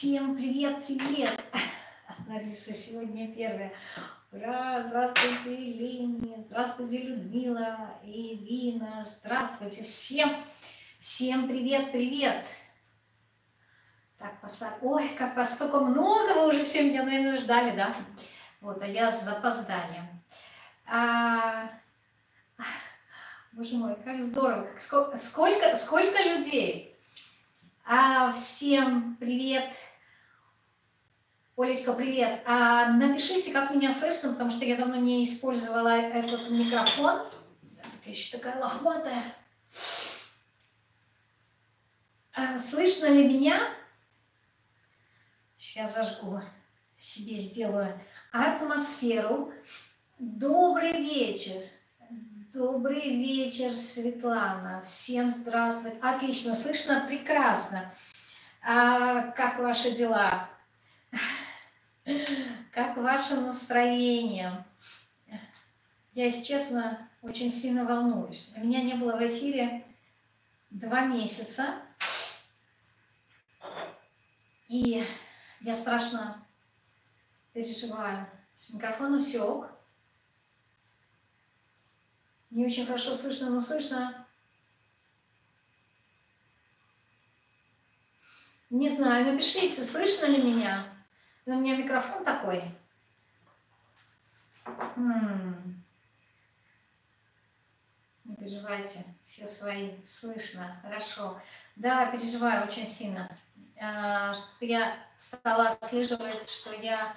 Всем привет, привет! Лариса сегодня первая. Ура! Здравствуйте, Лени, здравствуйте, Людмила, Ирина, здравствуйте всем! Всем привет, привет! Так, поставь. Ой, как вас столько много, вы уже все меня, наверное, ждали, да? Вот, а я с запозданием. Боже мой, как здорово! Сколько людей! Всем привет! Олечка, привет! Напишите, как меня слышно, потому что я давно не использовала этот микрофон. Я еще такая лохматая. Слышно ли меня? Сейчас зажгу, себе сделаю атмосферу. Добрый вечер! Добрый вечер, Светлана. Всем здравствуйте. Отлично, слышно прекрасно. Как ваши дела? Как ваше настроение? Я, если честно, очень сильно волнуюсь. Меня не было в эфире 2 месяца. И я страшно переживаю. С микрофоном все ок. Не очень хорошо слышно, но слышно. Не знаю, напишите, слышно ли меня. Но у меня микрофон такой. Не переживайте, все свои, слышно, хорошо. Да, переживаю очень сильно. Что-то я стала отслеживать, что я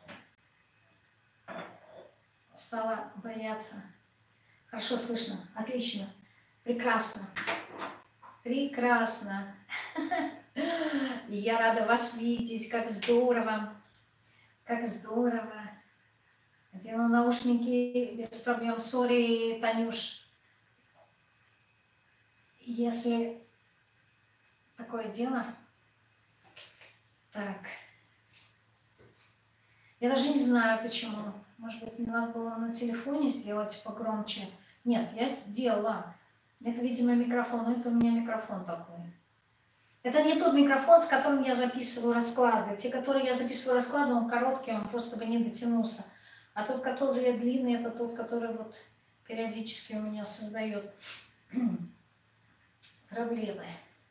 стала бояться. Хорошо слышно, отлично, прекрасно, прекрасно. И я рада вас видеть, как здорово, как здорово. Одену наушники без проблем. Сори, Танюш, если такое дело. Так. Я даже не знаю, почему. Может быть, мне надо было на телефоне сделать погромче. Нет, я это сделала. Это, видимо, микрофон. Но это у меня микрофон такой. Это не тот микрофон, с которым я записываю расклады. Те, которые я записываю расклады, он короткий, он просто бы не дотянулся. А тот, который длинный, это тот, который вот периодически у меня создает проблемы.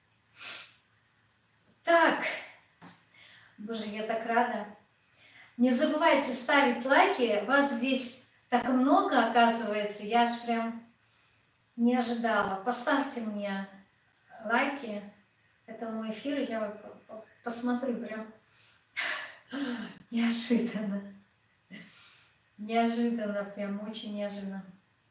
Так, боже, я так рада. Не забывайте ставить лайки. Вас здесь так много, оказывается. Я аж прям не ожидала. Поставьте мне лайки этому эфиру. Я посмотрю прям неожиданно. Неожиданно, прям очень неожиданно.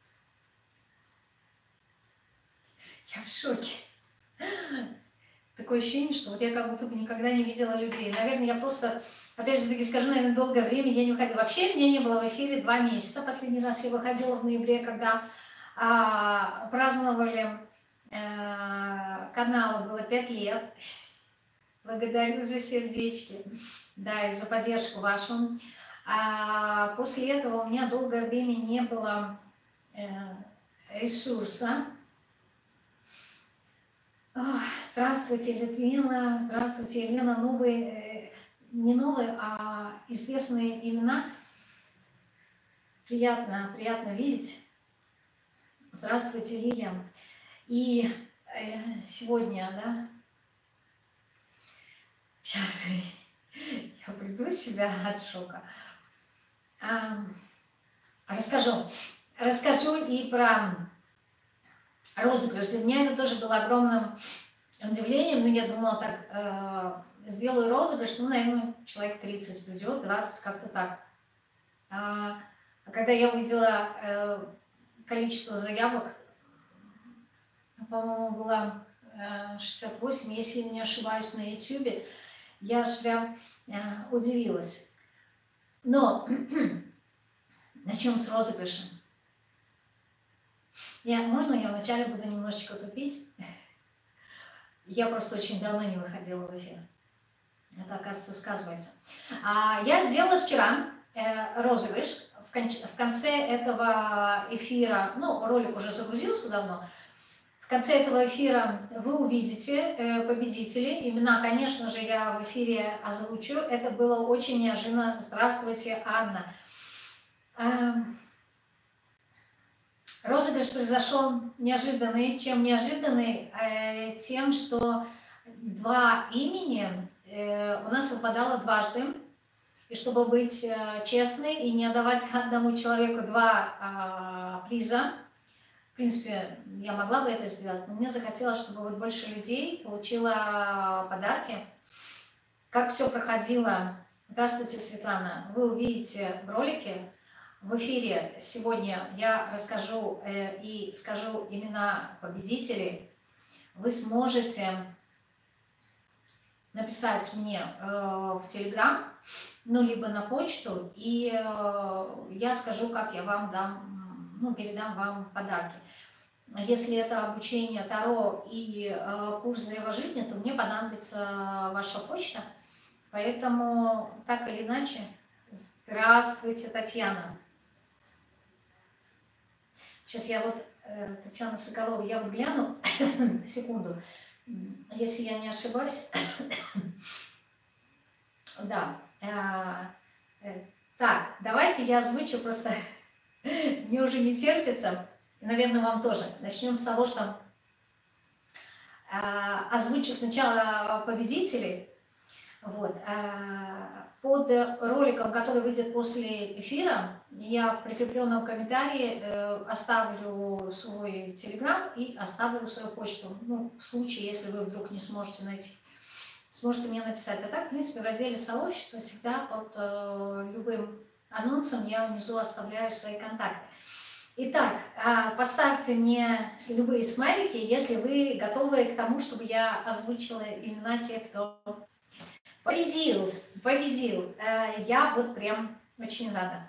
Я в шоке. Такое ощущение, что вот я как будто бы никогда не видела людей. Наверное, я просто, опять же таки скажу, наверное, долгое время я не выходила. Вообще, меня не было в эфире 2 месяца. Последний раз я выходила в ноябре, когда праздновали каналу, было 5 лет. Благодарю за сердечки, да, и за поддержку вашу. После этого у меня долгое время не было ресурса. Здравствуйте, Людмила, здравствуйте, Елена. Новые, не новые, а известные имена. Приятно, приятно видеть. Здравствуйте, Лилия. И сегодня, да, сейчас я приду в себя от шока. Расскажу и про розыгрыш. Для меня это тоже было огромным удивлением. Я думала, так, сделаю розыгрыш, наверное, человек 30 придет, 20, как-то так. Когда я увидела количество заявок, по-моему, было 68, если не ошибаюсь, на YouTube, я аж прям удивилась. Но начнем с розыгрыша. Можно я вначале буду немножечко тупить? Я просто очень давно не выходила в эфир. Это, оказывается, сказывается. Я сделала вчера розыгрыш. В конце этого эфира, ролик уже загрузился давно. В конце этого эфира вы увидите победителей. Имена, конечно же, я в эфире озвучу. Это было очень неожиданно. Здравствуйте, Анна. Розыгрыш произошел неожиданный. Чем неожиданный? Тем, что два имени у нас совпадало дважды. И чтобы быть честной и не отдавать одному человеку два приза, в принципе, я могла бы это сделать, но мне захотелось, чтобы вот больше людей получило подарки. Как все проходило? Здравствуйте, Светлана. Вы увидите в ролике. В эфире сегодня я расскажу и скажу имена победителей. Вы сможете написать мне в Telegram, ну, либо на почту, и я скажу, как я вам дам, ну, передам вам подарки. Если это обучение Таро и курс древа жизни, то мне понадобится ваша почта. Поэтому, так или иначе, здравствуйте, Татьяна. Сейчас я вот, Татьяна Соколова, я вот гляну, секунду, если я не ошибаюсь. Да. Так, давайте я озвучу, просто мне уже не терпится. Наверное, вам тоже. Начнем с того, что озвучу сначала победителей. Вот. Под роликом, который выйдет после эфира, я в прикрепленном комментарии оставлю свой телеграм и оставлю свою почту. Ну, в случае, если вы вдруг не сможете найти, сможете мне написать. А так, в принципе, в разделе сообщества всегда под любым анонсом я внизу оставляю свои контакты. Итак, поставьте мне любые смайлики, если вы готовы к тому, чтобы я озвучила имена тех, кто победил. Я вот прям очень рада.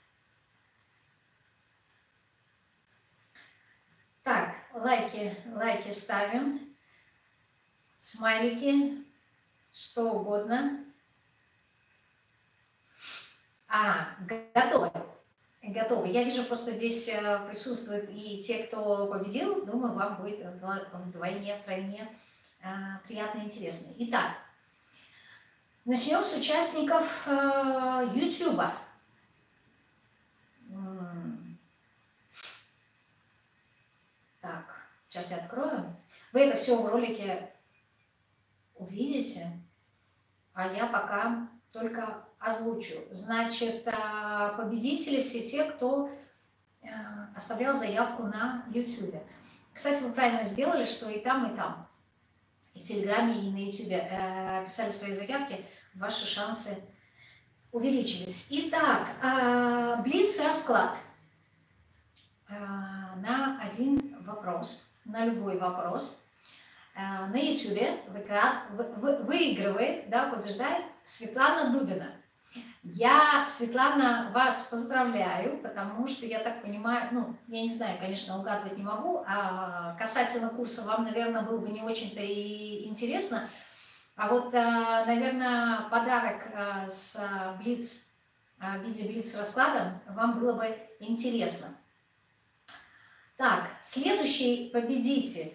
Так, лайки ставим, смайлики, что угодно. Готовы. Я вижу, просто здесь присутствуют и те, кто победил. Думаю, вам будет вдвойне, втройне приятно и интересно. Итак, начнем с участников YouTube. Так, сейчас я открою. Вы это все в ролике увидите, а я пока только озвучу. Значит, победители все те, кто оставлял заявку на YouTube. Кстати, вы правильно сделали, что и там, и в Телеграме, и на YouTube писали свои заявки, ваши шансы увеличились. Итак, блиц-расклад на один вопрос, на любой вопрос. На YouTube выигрывает, да, побеждает Светлана Дубина. Я, Светлана, вас поздравляю, потому что, я так понимаю, ну, я не знаю, конечно, угадывать не могу, а касательно курса вам, наверное, было бы не очень-то и интересно, а вот, наверное, подарок с Блиц, в виде Блиц-расклада вам было бы интересно. Так, следующий победитель.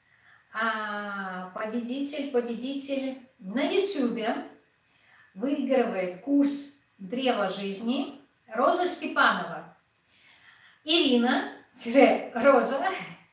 Победитель на YouTube выигрывает курс «Древо жизни» Роза Степанова. Ирина-Роза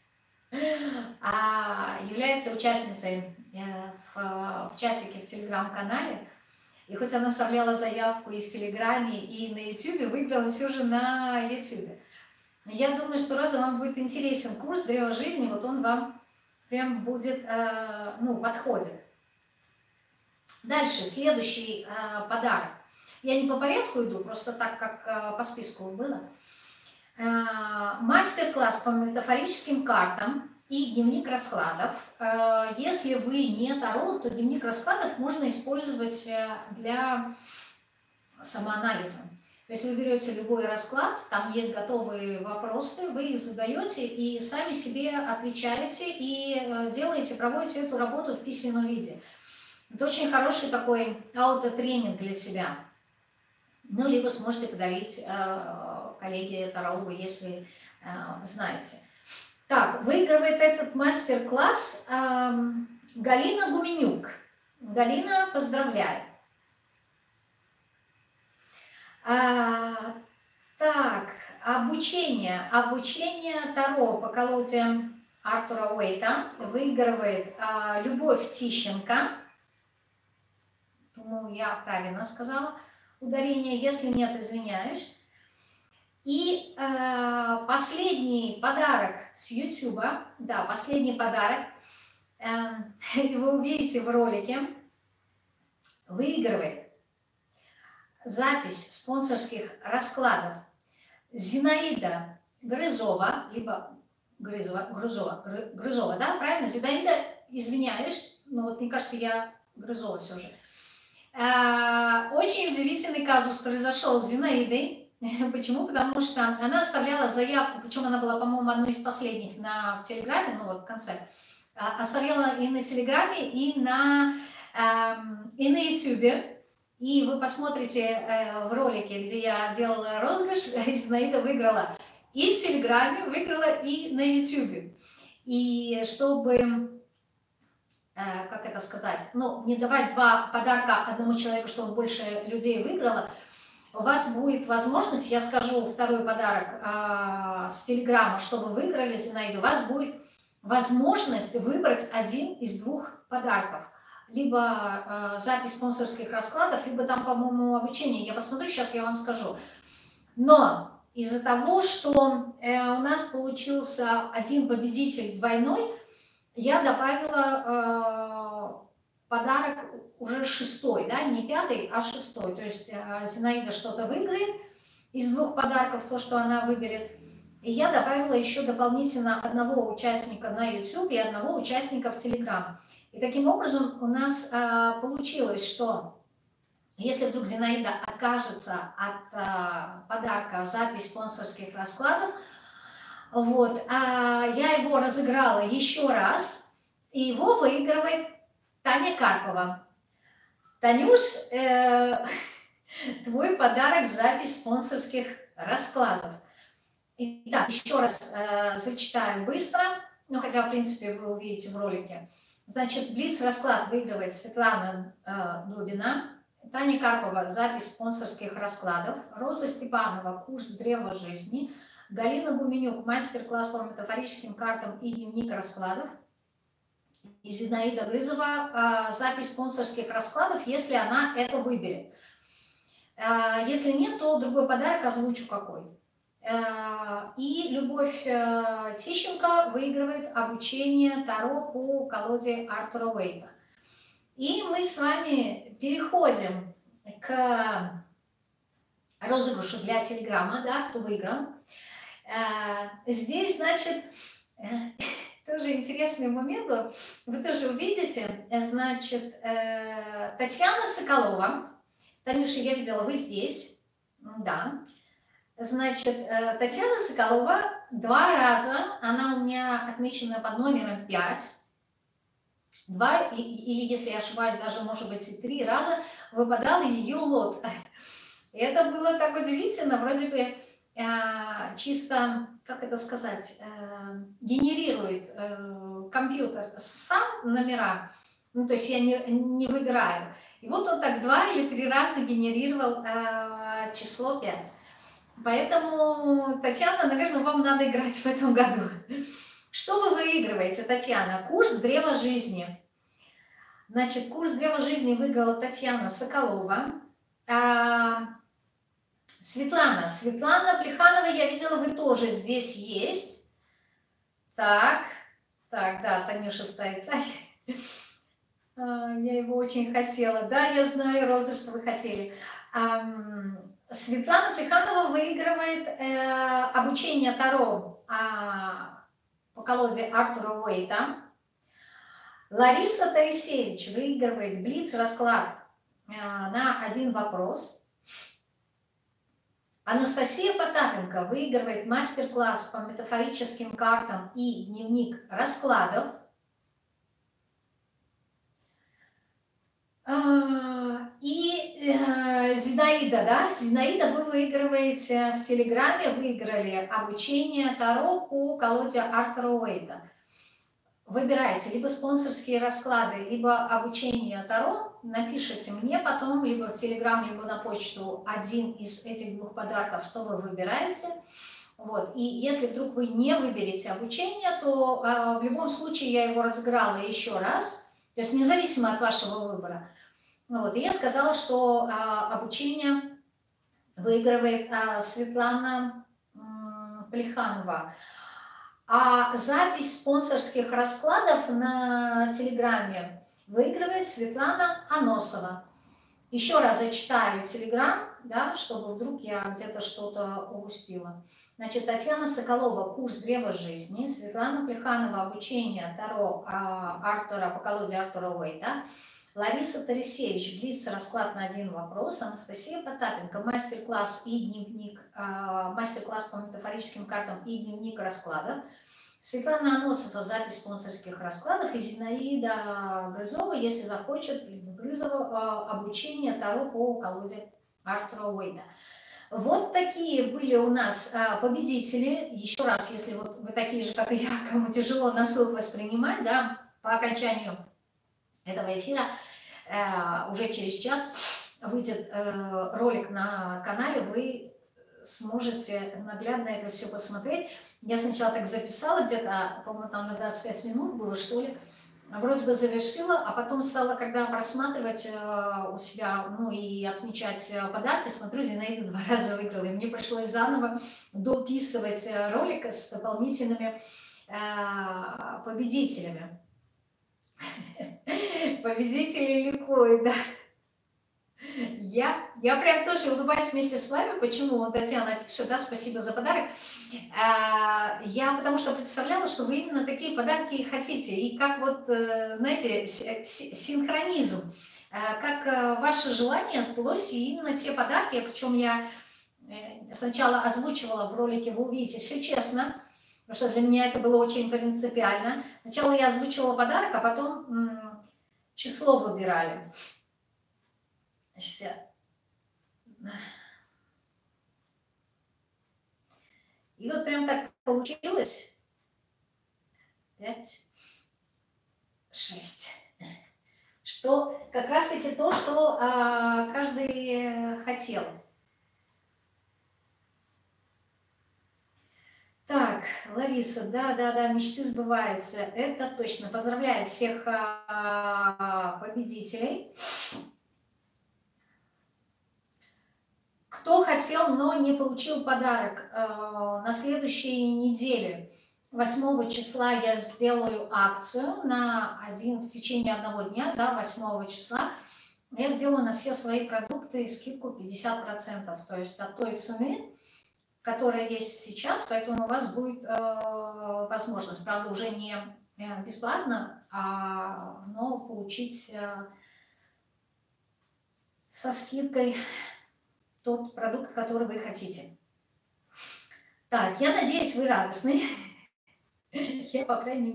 является участницей в чатике в Телеграм-канале. И хоть она оставляла заявку и в Телеграме, и на YouTube, выиграла все же на YouTube. Я думаю, что, Роза, вам будет интересен курс «Древо жизни», вот он вам прям будет, ну, подходит. Дальше, следующий подарок. Я не по порядку иду, просто так, как по списку было. Мастер-класс по метафорическим картам и дневник раскладов. Если вы не таролог, то дневник раскладов можно использовать для самоанализа. То есть вы берете любой расклад, там есть готовые вопросы, вы их задаете и сами себе отвечаете и делаете, проводите эту работу в письменном виде. Это очень хороший такой аутотренинг для себя. Ну, либо сможете подарить коллеге тарологу, если знаете. Так, выигрывает этот мастер-класс Галина Гуменюк. Галина, поздравляю. Так, обучение Таро по колоде Артура Уэйта выигрывает Любовь Тищенко. Думаю, я правильно сказала ударение. Если нет, извиняюсь. И последний подарок с YouTube, да, последний подарок, вы увидите в ролике, выигрывает запись спонсорских раскладов Зинаида Грызова, либо Грызова, да, правильно? Зинаида, извиняюсь, но вот мне кажется, я Грызова все же. Очень удивительный казус произошел с Зинаидой. Почему? Потому что она оставляла заявку, причем она была, по-моему, одной из последних в Телеграме, ну вот в конце, оставляла и на Телеграме, и на Ютубе. И вы посмотрите в ролике, где я делала розыгрыш, Зинаида выиграла и в Телеграме, выиграла и на Ютубе. И чтобы, как это сказать, ну, не давать два подарка одному человеку, чтобы больше людей выиграло, у вас будет возможность, я скажу второй подарок с Телеграма, что вы выиграли, Зинаида, у вас будет возможность выбрать один из двух подарков. Либо запись спонсорских раскладов, либо там, по-моему, обучение. Я посмотрю, сейчас я вам скажу. Но из-за того, что у нас получился один победитель двойной, я добавила подарок уже 6-й, да, не 5-й, а 6-й. То есть Зинаида что-то выиграет из двух подарков, то, что она выберет. И я добавила еще дополнительно одного участника на YouTube и одного участника в Telegram. И таким образом у нас получилось, что если вдруг Зинаида откажется от подарка запись спонсорских раскладов, вот, я его разыграла еще раз, и его выигрывает Таня Карпова. Танюш, твой подарок запись спонсорских раскладов. Итак, еще раз зачитаю быстро, ну хотя, в принципе, вы увидите в ролике. Значит, Блиц-расклад выигрывает Светлана Дубина, Таня Карпова запись спонсорских раскладов, Роза Степанова курс древа жизни, Галина Гуменюк мастер-класс по метафорическим картам и дневник раскладов, и Зинаида Грызова запись спонсорских раскладов, если она это выберет. Если нет, то другой подарок озвучу какой. И Любовь Тищенко выигрывает обучение Таро по колоде Артура Уэйта. И мы с вами переходим к розыгрышу для Телеграма, да, кто выиграл. Здесь, значит, тоже интересный момент, вы тоже увидите, значит, Татьяна Соколова. Танюша, я видела, вы здесь, да. Значит, Татьяна Соколова 2 раза, она у меня отмечена под номером 5, 2, или, если я ошибаюсь, даже, может быть, и 3 раза выпадал ее лот. И это было так удивительно, вроде бы чисто, как это сказать, генерирует компьютер сам номера, ну, то есть я не выбираю. И вот он так 2 или 3 раза генерировал число 5. Поэтому, Татьяна, наверное, вам надо играть в этом году. Что вы выигрываете, Татьяна? Курс древа жизни. Значит, курс древа жизни выиграла Татьяна Соколова. Светлана Плеханова, я видела, вы тоже здесь есть. Так, да, Танюша стоит. Я его очень хотела. Да, я знаю, Роза, что вы хотели. Светлана Плеханова выигрывает обучение Таро по колоде Артура Уэйта. Лариса Таисевич выигрывает Блиц-расклад на 1 вопрос. Анастасия Потапенко выигрывает мастер-класс по метафорическим картам и дневник раскладов. Зинаида, да, Зинаида, вы выигрываете в Телеграме, выиграли обучение Таро по колоде Артура Уэйта. Выбирайте либо спонсорские расклады, либо обучение Таро. Напишите мне потом, либо в Телеграм, либо на почту один из этих двух подарков, что вы выбираете. Вот. И если вдруг вы не выберете обучение, то в любом случае я его разыграла еще раз, то есть независимо от вашего выбора. Вот. И я сказала, что обучение выигрывает Светлана Плеханова. А запись спонсорских раскладов на Телеграме выигрывает Светлана Аносова. Еще раз зачитаю Телеграм, да, чтобы вдруг я где-то что-то упустила. Значит, Татьяна Соколова, курс «Древо жизни», Светлана Плеханова, обучение Таро Артура по колоде Артура Уэйта, Лариса Тарасевич, Блиц, расклад на один вопрос, Анастасия Потапенко, мастер-класс и дневник, мастер-класс по метафорическим картам и дневник раскладов, Светлана Аносова, запись спонсорских раскладов, и Зинаида Грызова, если захочет, Грызова, обучение Таро по колоде Артура Уэйта. Вот такие были у нас победители. Еще раз, если вот вы такие же, как и я, кому тяжело на слух воспринимать, да, по окончанию этого эфира уже через час выйдет ролик на канале, вы сможете наглядно это все посмотреть. Я сначала так записала, где-то, по-моему, там на 25 минут было, что ли, вроде бы завершила, а потом стала, когда просматривать у себя, ну и отмечать подарки, смотрю, Зинаида 2 раза выиграла, и мне пришлось заново дописывать ролик с дополнительными победителями. Победители ликуют, да. Я прям тоже улыбаюсь вместе с вами. Почему? Вот Татьяна пишет, да, спасибо за подарок. Я потому что представляла, что вы именно такие подарки и хотите. И как вот, знаете, синхронизм. Как ваше желание сбылось, и именно те подарки, причем я сначала озвучивала в ролике, вы увидите, все честно, потому что для меня это было очень принципиально. Сначала я озвучивала подарок, а потом число выбирали. И вот прям так получилось. 5, 6. Что как раз-таки то, что каждый хотел. Так, Лариса, да, мечты сбываются. Это точно. Поздравляю всех победителей. Кто хотел, но не получил подарок, на следующей неделе, 8 числа, я сделаю акцию в течение одного дня, да, 8 числа, я сделаю на все свои продукты скидку 50%, то есть от той цены, которая есть сейчас, поэтому у вас будет возможность, правда, уже не бесплатно, но получить со скидкой тот продукт, который вы хотите. Так, я надеюсь, вы радостны. Я, по крайней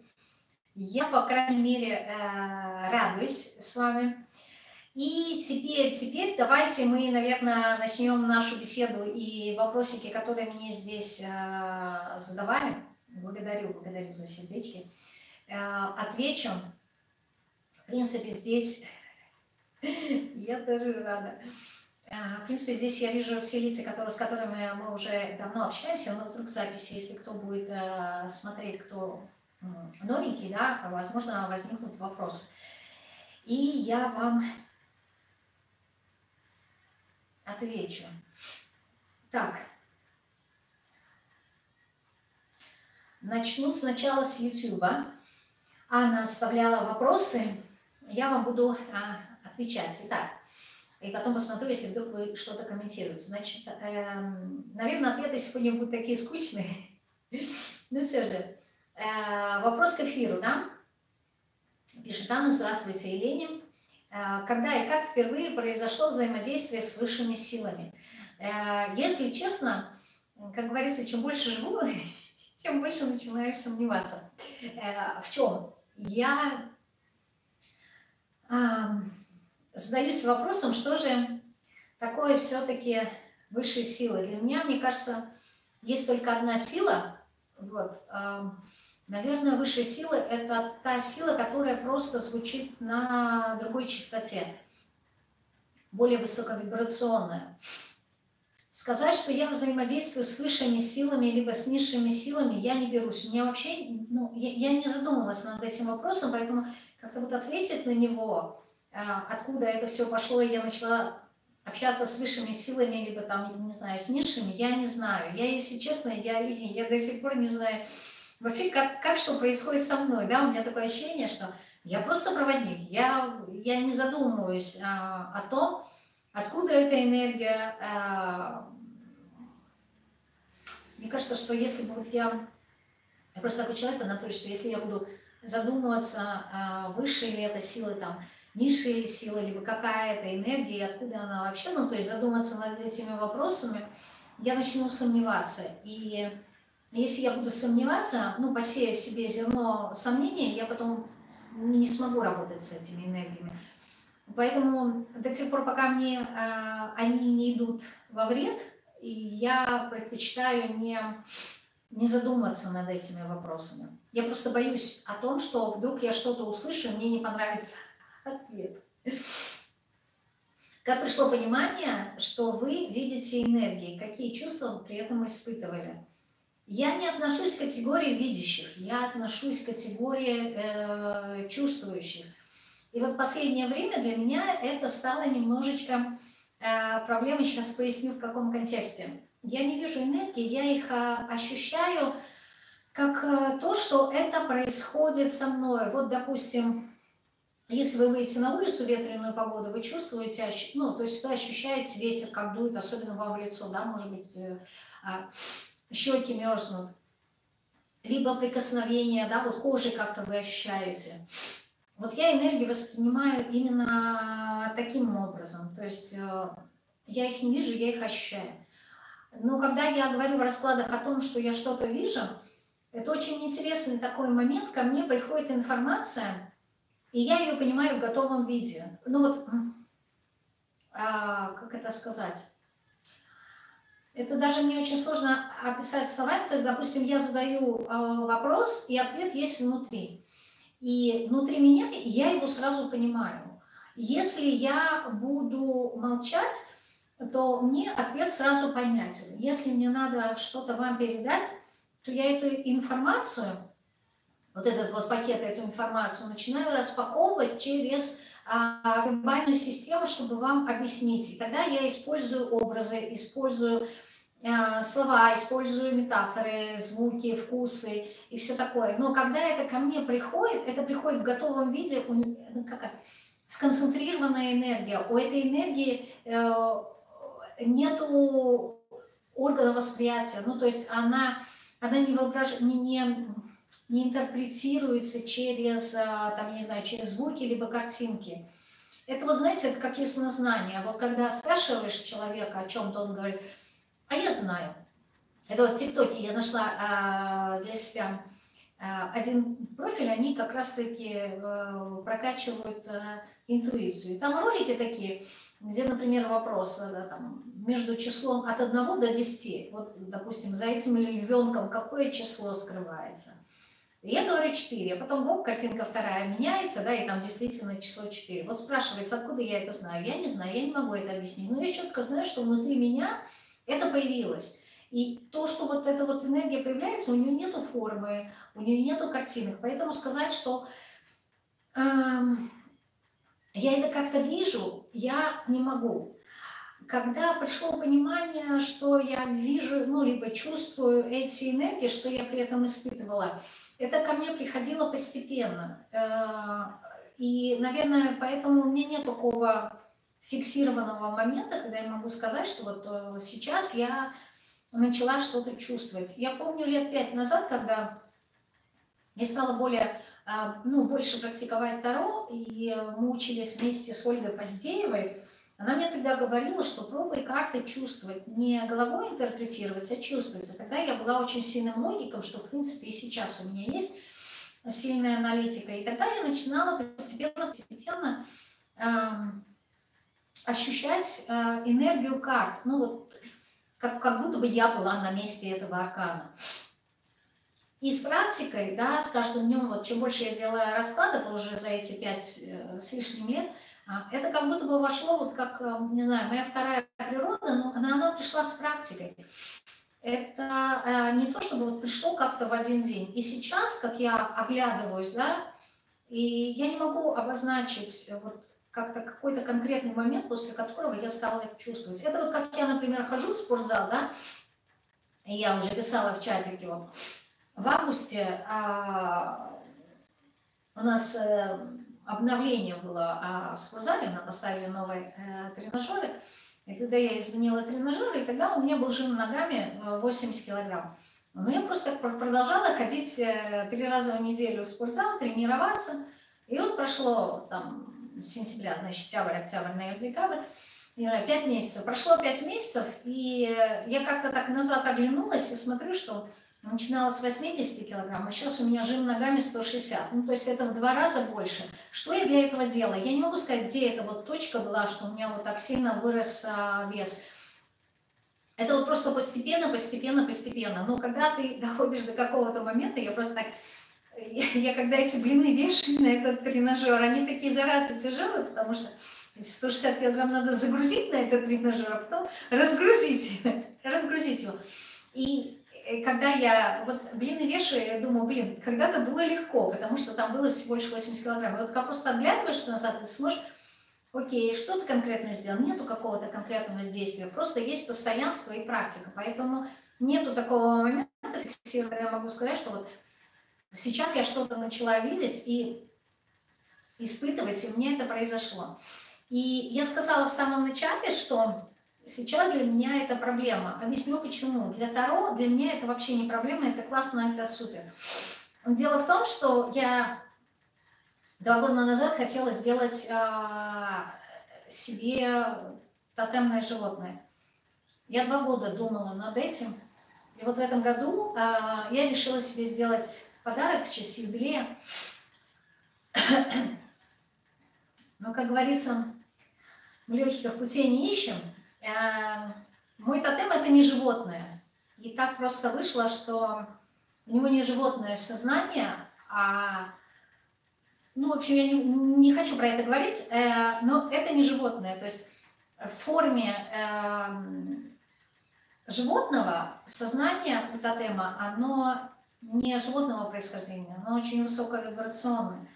мере, радуюсь с вами. И теперь давайте мы, наверное, начнем нашу беседу и вопросики, которые мне здесь задавали. Благодарю за сердечки. Отвечу. В принципе, здесь я тоже рада. В принципе, здесь я вижу все лица, с которыми мы уже давно общаемся, но вдруг записи, если кто будет смотреть, кто новенький, да, возможно, возникнут вопросы. И я вам отвечу. Так, начну сначала с YouTube. Анна оставляла вопросы, я вам буду отвечать. Итак, и потом посмотрю, если вдруг вы что-то комментируете. Значит, наверное, ответы сегодня будут такие скучные. Ну все же. Вопрос к эфиру, да? Пишет Анна, здравствуйте, Елене. Когда и как впервые произошло взаимодействие с высшими силами? Если честно, как говорится, чем больше живу, тем больше начинаю сомневаться. В чем? Я задаюсь вопросом, что же такое все-таки высшие силы. Для меня, мне кажется, есть только одна сила. Вот. Наверное, высшая сила — это та сила, которая просто звучит на другой частоте, более высоковибрационная. Сказать, что я взаимодействую с высшими силами, либо с низшими силами, я не берусь. У меня вообще, ну, я не задумывалась над этим вопросом, поэтому как-то вот ответить на него, откуда это все пошло, и я начала общаться с высшими силами, либо там, не знаю, с низшими, я не знаю. Я, если честно, я до сих пор не знаю вообще, как что происходит со мной. Да? У меня такое ощущение, что я просто проводник, я не задумываюсь о том, откуда эта энергия. Мне кажется, что если бы вот я просто такой человек по натуре, что если я буду задумываться, высшие ли это силы, там, низшие ли силы, либо какая это энергия, и откуда она вообще, ну, то есть задуматься над этими вопросами, я начну сомневаться. И если я буду сомневаться, ну, посеяв в себе зерно сомнения, я потом не смогу работать с этими энергиями. Поэтому до тех пор, пока мне они не идут во вред, и я предпочитаю не задумываться над этими вопросами. Я просто боюсь о том, что вдруг я что-то услышу, и мне не понравится ответ. Как пришло понимание, что вы видите энергии, какие чувства при этом испытывали? Я не отношусь к категории видящих, я отношусь к категории чувствующих. И вот последнее время для меня это стало немножечко проблемой, сейчас поясню в каком контексте. Я не вижу энергии, я их ощущаю как то, что это происходит со мной. Вот, допустим, если вы выйдете на улицу в ветреную погоду, вы чувствуете, ну, то есть вы ощущаете ветер, как дует, особенно вам в лицо, да, может быть, щеки мерзнут. Либо прикосновение, да, вот кожей как-то вы ощущаете. Вот я энергии воспринимаю именно таким образом. То есть я их не вижу, я их ощущаю. Но когда я говорю в раскладах о том, что я что-то вижу, это очень интересный такой момент. Ко мне приходит информация, и я ее понимаю в готовом виде. Ну вот, как это сказать? Это даже мне очень сложно описать словами. То есть, допустим, я задаю вопрос, и ответ есть внутри. И внутри меня я его сразу понимаю. Если я буду молчать, то мне ответ сразу понятен. Если мне надо что-то вам передать, то я эту информацию, вот этот вот пакет, эту информацию начинаю распаковывать через вербальную систему, чтобы вам объяснить. И тогда я использую образы, использую слова, использую метафоры, звуки, вкусы и все такое. Но когда это ко мне приходит, это приходит в готовом виде, сконцентрированная энергия. У этой энергии нету органа восприятия, ну то есть она не интерпретируется через, там, не знаю, через звуки либо картинки. Это вот, знаете, это как яснознание. Вот когда спрашиваешь человека о чем-то, он говорит: а я знаю. Это вот в ТикТоке я нашла для себя один профиль, они как раз-таки прокачивают интуицию. И там ролики такие, где, например, вопрос там, между числом от 1 до 10. Вот, допустим, за этим львенком какое число скрывается? И я говорю 4, а потом гоп, картинка вторая меняется, да, и там действительно число 4. Вот спрашивается, откуда я это знаю? Я не знаю, я не могу это объяснить. Но я четко знаю, что внутри меня это появилось. И то, что вот эта вот энергия появляется, у нее нету формы, у нее нету картинок. Поэтому сказать, что я это как-то вижу, я не могу. Когда пришло понимание, что я вижу, ну, либо чувствую эти энергии, что я при этом испытывала, это ко мне приходило постепенно. И, наверное, поэтому у меня нет такого фиксированного момента, когда я могу сказать, что вот сейчас я начала что-то чувствовать. Я помню лет 5 назад, когда я стала больше практиковать Таро, и мы учились вместе с Ольгой Поздеевой, она мне тогда говорила, что пробуй карты чувствовать, не головой интерпретировать, а чувствовать. И тогда я была очень сильным логиком, что, в принципе, и сейчас у меня есть сильная аналитика. И тогда я начинала постепенно ощущать энергию карт. Ну вот, как будто бы я была на месте этого аркана. И с практикой, да, с каждым днем, вот чем больше я делаю раскладов уже за эти 5 с лишним лет, это как будто бы вошло вот как, не знаю, моя вторая природа, но она пришла с практикой. Это не то, чтобы вот пришло как-то в один день. И сейчас, как я оглядываюсь, да, и я не могу обозначить вот как-то какой-то конкретный момент, после которого я стала это чувствовать. Это вот как я, например, хожу в спортзал, да, и я уже писала в чатике вот, в августе у нас обновление было в спортзале, нам поставили новые тренажеры. И когда я изменила тренажеры, и тогда у меня был жим ногами 80 килограмм. Но я просто продолжала ходить 3 раза в неделю в спортзал, тренироваться. И вот прошло там с сентября, значит, сентябрь, октябрь, ноябрь, декабрь, 5 месяцев. Прошло 5 месяцев, и я как-то так назад оглянулась и смотрю, что начинала с 80 килограмм, а сейчас у меня жим ногами 160. Ну, то есть это в 2 раза больше. Что я для этого делала? Я не могу сказать, где эта вот точка была, что у меня вот так сильно вырос вес. Это вот просто постепенно, постепенно, постепенно. Но когда ты доходишь до какого-то момента, я просто так... Я когда эти блины вешаю на этот тренажер, они такие заразы тяжелые, потому что 160 килограмм надо загрузить на этот тренажер, а потом разгрузить его. И когда я вот блины вешаю, я думаю, блин, когда-то было легко, потому что там было всего лишь 80 килограмм. И вот когда просто оглядываешься назад, ты сможешь, окей, что ты конкретно сделал? Нету какого-то конкретного действия, просто есть постоянство и практика. Поэтому нету такого момента фиксированного, когда я могу сказать, что вот сейчас я что-то начала видеть и испытывать, и мне это произошло. И я сказала в самом начале, что сейчас для меня это проблема. Объясню почему. Для Таро для меня это вообще не проблема, это классно, это супер. Дело в том, что я 2 года назад хотела сделать себе тотемное животное. Я 2 года думала над этим. И вот в этом году я решила себе сделать подарок в честь юбилея. Но, как говорится, мы легких путей не ищем. Мой тотем – это не животное. И так просто вышло, что у него не животное сознание, ну, в общем, я не хочу про это говорить, но это не животное. То есть в форме животного сознание у тотема, оно не животного происхождения, оно очень высоковибрационное.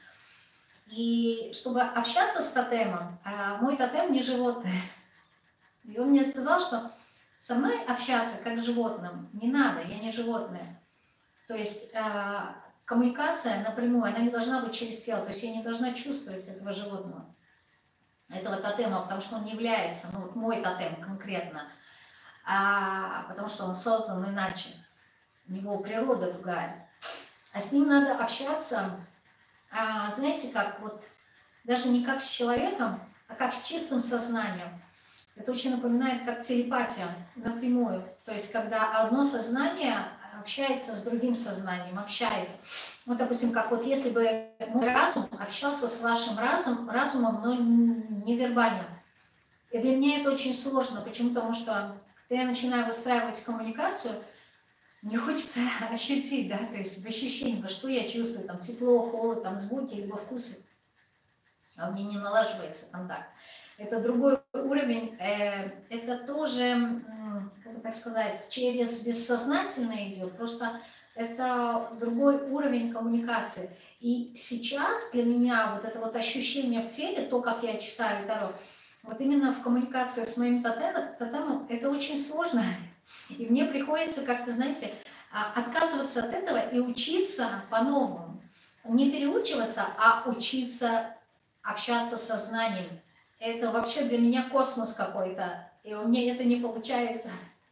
И чтобы общаться с тотемом, мой тотем не животное. И он мне сказал, что со мной общаться как с животным не надо, я не животное. То есть коммуникация напрямую, она не должна быть через тело, то есть я не должна чувствовать этого животного, этого тотема, потому что он не является, ну вот мой тотем конкретно, потому что он создан иначе, у него природа другая. А с ним надо общаться, знаете, как вот, даже не как с человеком, а как с чистым сознанием. Это очень напоминает как телепатия напрямую. То есть, когда одно сознание общается с другим сознанием, общается. Вот, допустим, как вот если бы мой разум общался с вашим разумом, но невербально. И для меня это очень сложно. Почему? Потому что, когда я начинаю выстраивать коммуникацию, мне хочется ощутить, да, то есть в ощущении, что я чувствую, там, тепло, холод, там, звуки, либо вкусы. А у меня не налаживается контакт. Это другой уровень, это тоже, как бы так сказать, через бессознательное идет, просто это другой уровень коммуникации. И сейчас для меня вот это вот ощущение в теле, то, как я читаю Таро, вот именно в коммуникации с моим тотемом, это очень сложно. И мне приходится как-то, знаете, отказываться от этого и учиться по-новому. Не переучиваться, а учиться общаться с сознанием. Это вообще для меня космос какой-то, и у меня это не получается.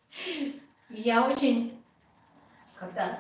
Я очень, когда,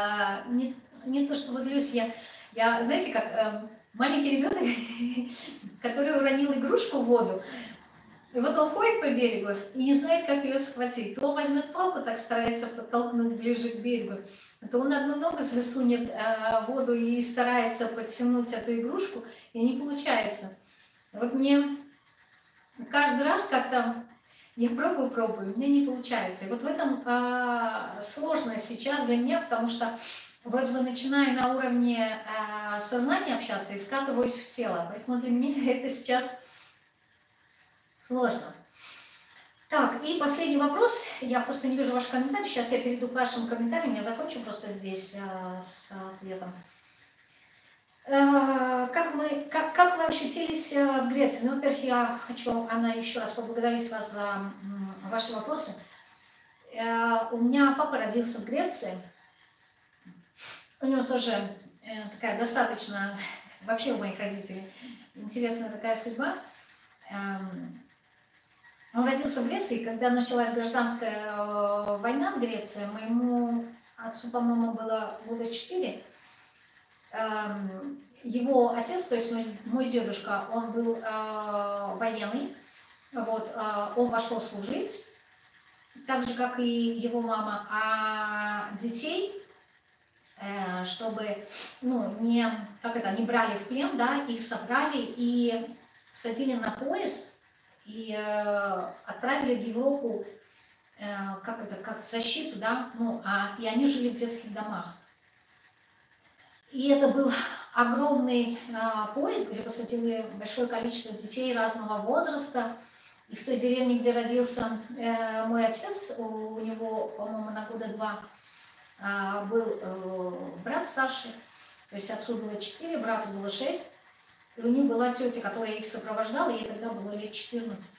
не то что злюсь, я, знаете, как маленький ребенок, который уронил игрушку в воду, и вот он ходит по берегу и не знает, как ее схватить. То он возьмет палку, так старается подтолкнуть ближе к берегу, то он одну ногу засунет в воду и старается подтянуть эту игрушку, и не получается. Вот мне каждый раз как-то я пробую, у меня не получается. И вот в этом сложность сейчас для меня, потому что вроде бы начинаю на уровне сознания общаться и скатываюсь в тело. Поэтому для меня это сейчас сложно. Так, и последний вопрос. Я просто не вижу ваш комментарий. Сейчас я перейду к вашим комментариям. Я закончу просто здесь с ответом. Как вы ощутились в Греции? Ну, во-первых, я хочу, Анна, еще раз поблагодарить вас за ваши вопросы. У меня папа родился в Греции. У него тоже такая достаточно, вообще у моих родителей, интересная такая судьба. Он родился в Греции, и когда началась гражданская война в Греции, моему отцу, по-моему, было года 4. Его отец, то есть мой дедушка, он был военный, вот, он пошел служить, так же, как и его мама, а детей, чтобы, ну, не брали в плен, да, их собрали и садили на поезд и отправили в Европу, как защиту, да, ну, и они жили в детских домах. И это был огромный поезд, где посадили большое количество детей разного возраста. И в той деревне, где родился мой отец, у него, по-моему, на года 2 был брат старший. То есть отцу было 4, брату было 6. И у них была тетя, которая их сопровождала, ей тогда было лет 14.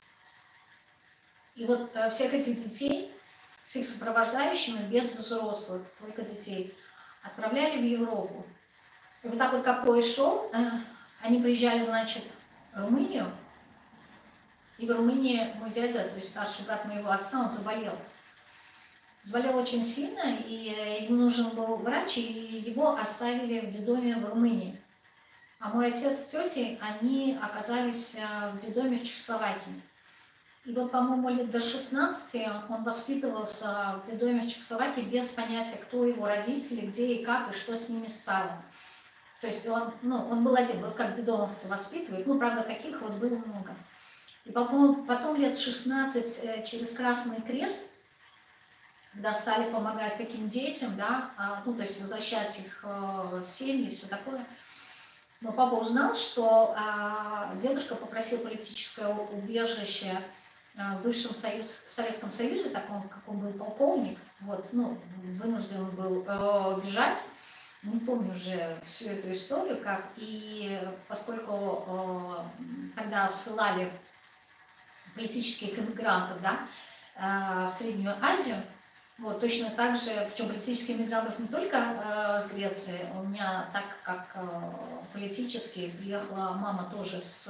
И вот всех этих детей с их сопровождающими, без взрослых, только детей, отправляли в Европу. И вот так вот, как поезд шел, они приезжали, значит, в Румынию. И в Румынии мой дядя, то есть старший брат моего отца, он заболел. Заболел очень сильно, и ему нужен был врач, и его оставили в детдоме в Румынии. А мой отец с тетей, они оказались в детдоме в Чехословакии. И вот, по-моему, лет до 16 он воспитывался в детдоме в Чехословакии без понятия, кто его родители, где и как, и что с ними стало. То есть он был один, вот как детдомовцы воспитывают, ну, правда, таких вот было много. И потом лет 16 через Красный Крест, когда стали помогать таким детям, да, ну, то есть возвращать их в семьи, все такое, но папа узнал, что дедушка попросил политическое убежище в бывшем Советском Союзе, таком, как он был полковник, вот, ну, вынужден был бежать. Не помню уже всю эту историю, как, и поскольку тогда ссылали политических иммигрантов, да, в Среднюю Азию, вот, точно так же, причем политических иммигрантов не только с Греции, у меня так как политически приехала мама тоже с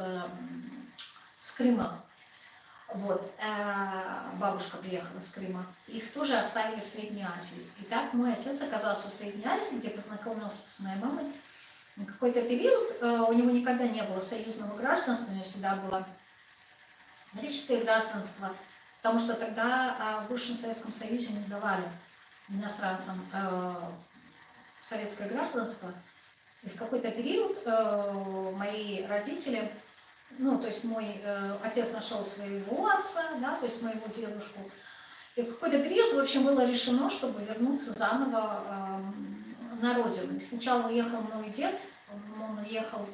Крыма, вот, бабушка приехала с Крыма, их тоже оставили в Средней Азии. И так мой отец оказался в Средней Азии, где познакомился с моей мамой. На какой-то период у него никогда не было союзного гражданства, у него всегда было греческое гражданство, потому что тогда в бывшем Советском Союзе не давали иностранцам советское гражданство. И в какой-то период мои родители, ну, то есть мой отец нашел своего отца, да, то есть моего дедушку. И в какой-то период, в общем, было решено, чтобы вернуться заново на родину. И сначала уехал мой дед, он уехал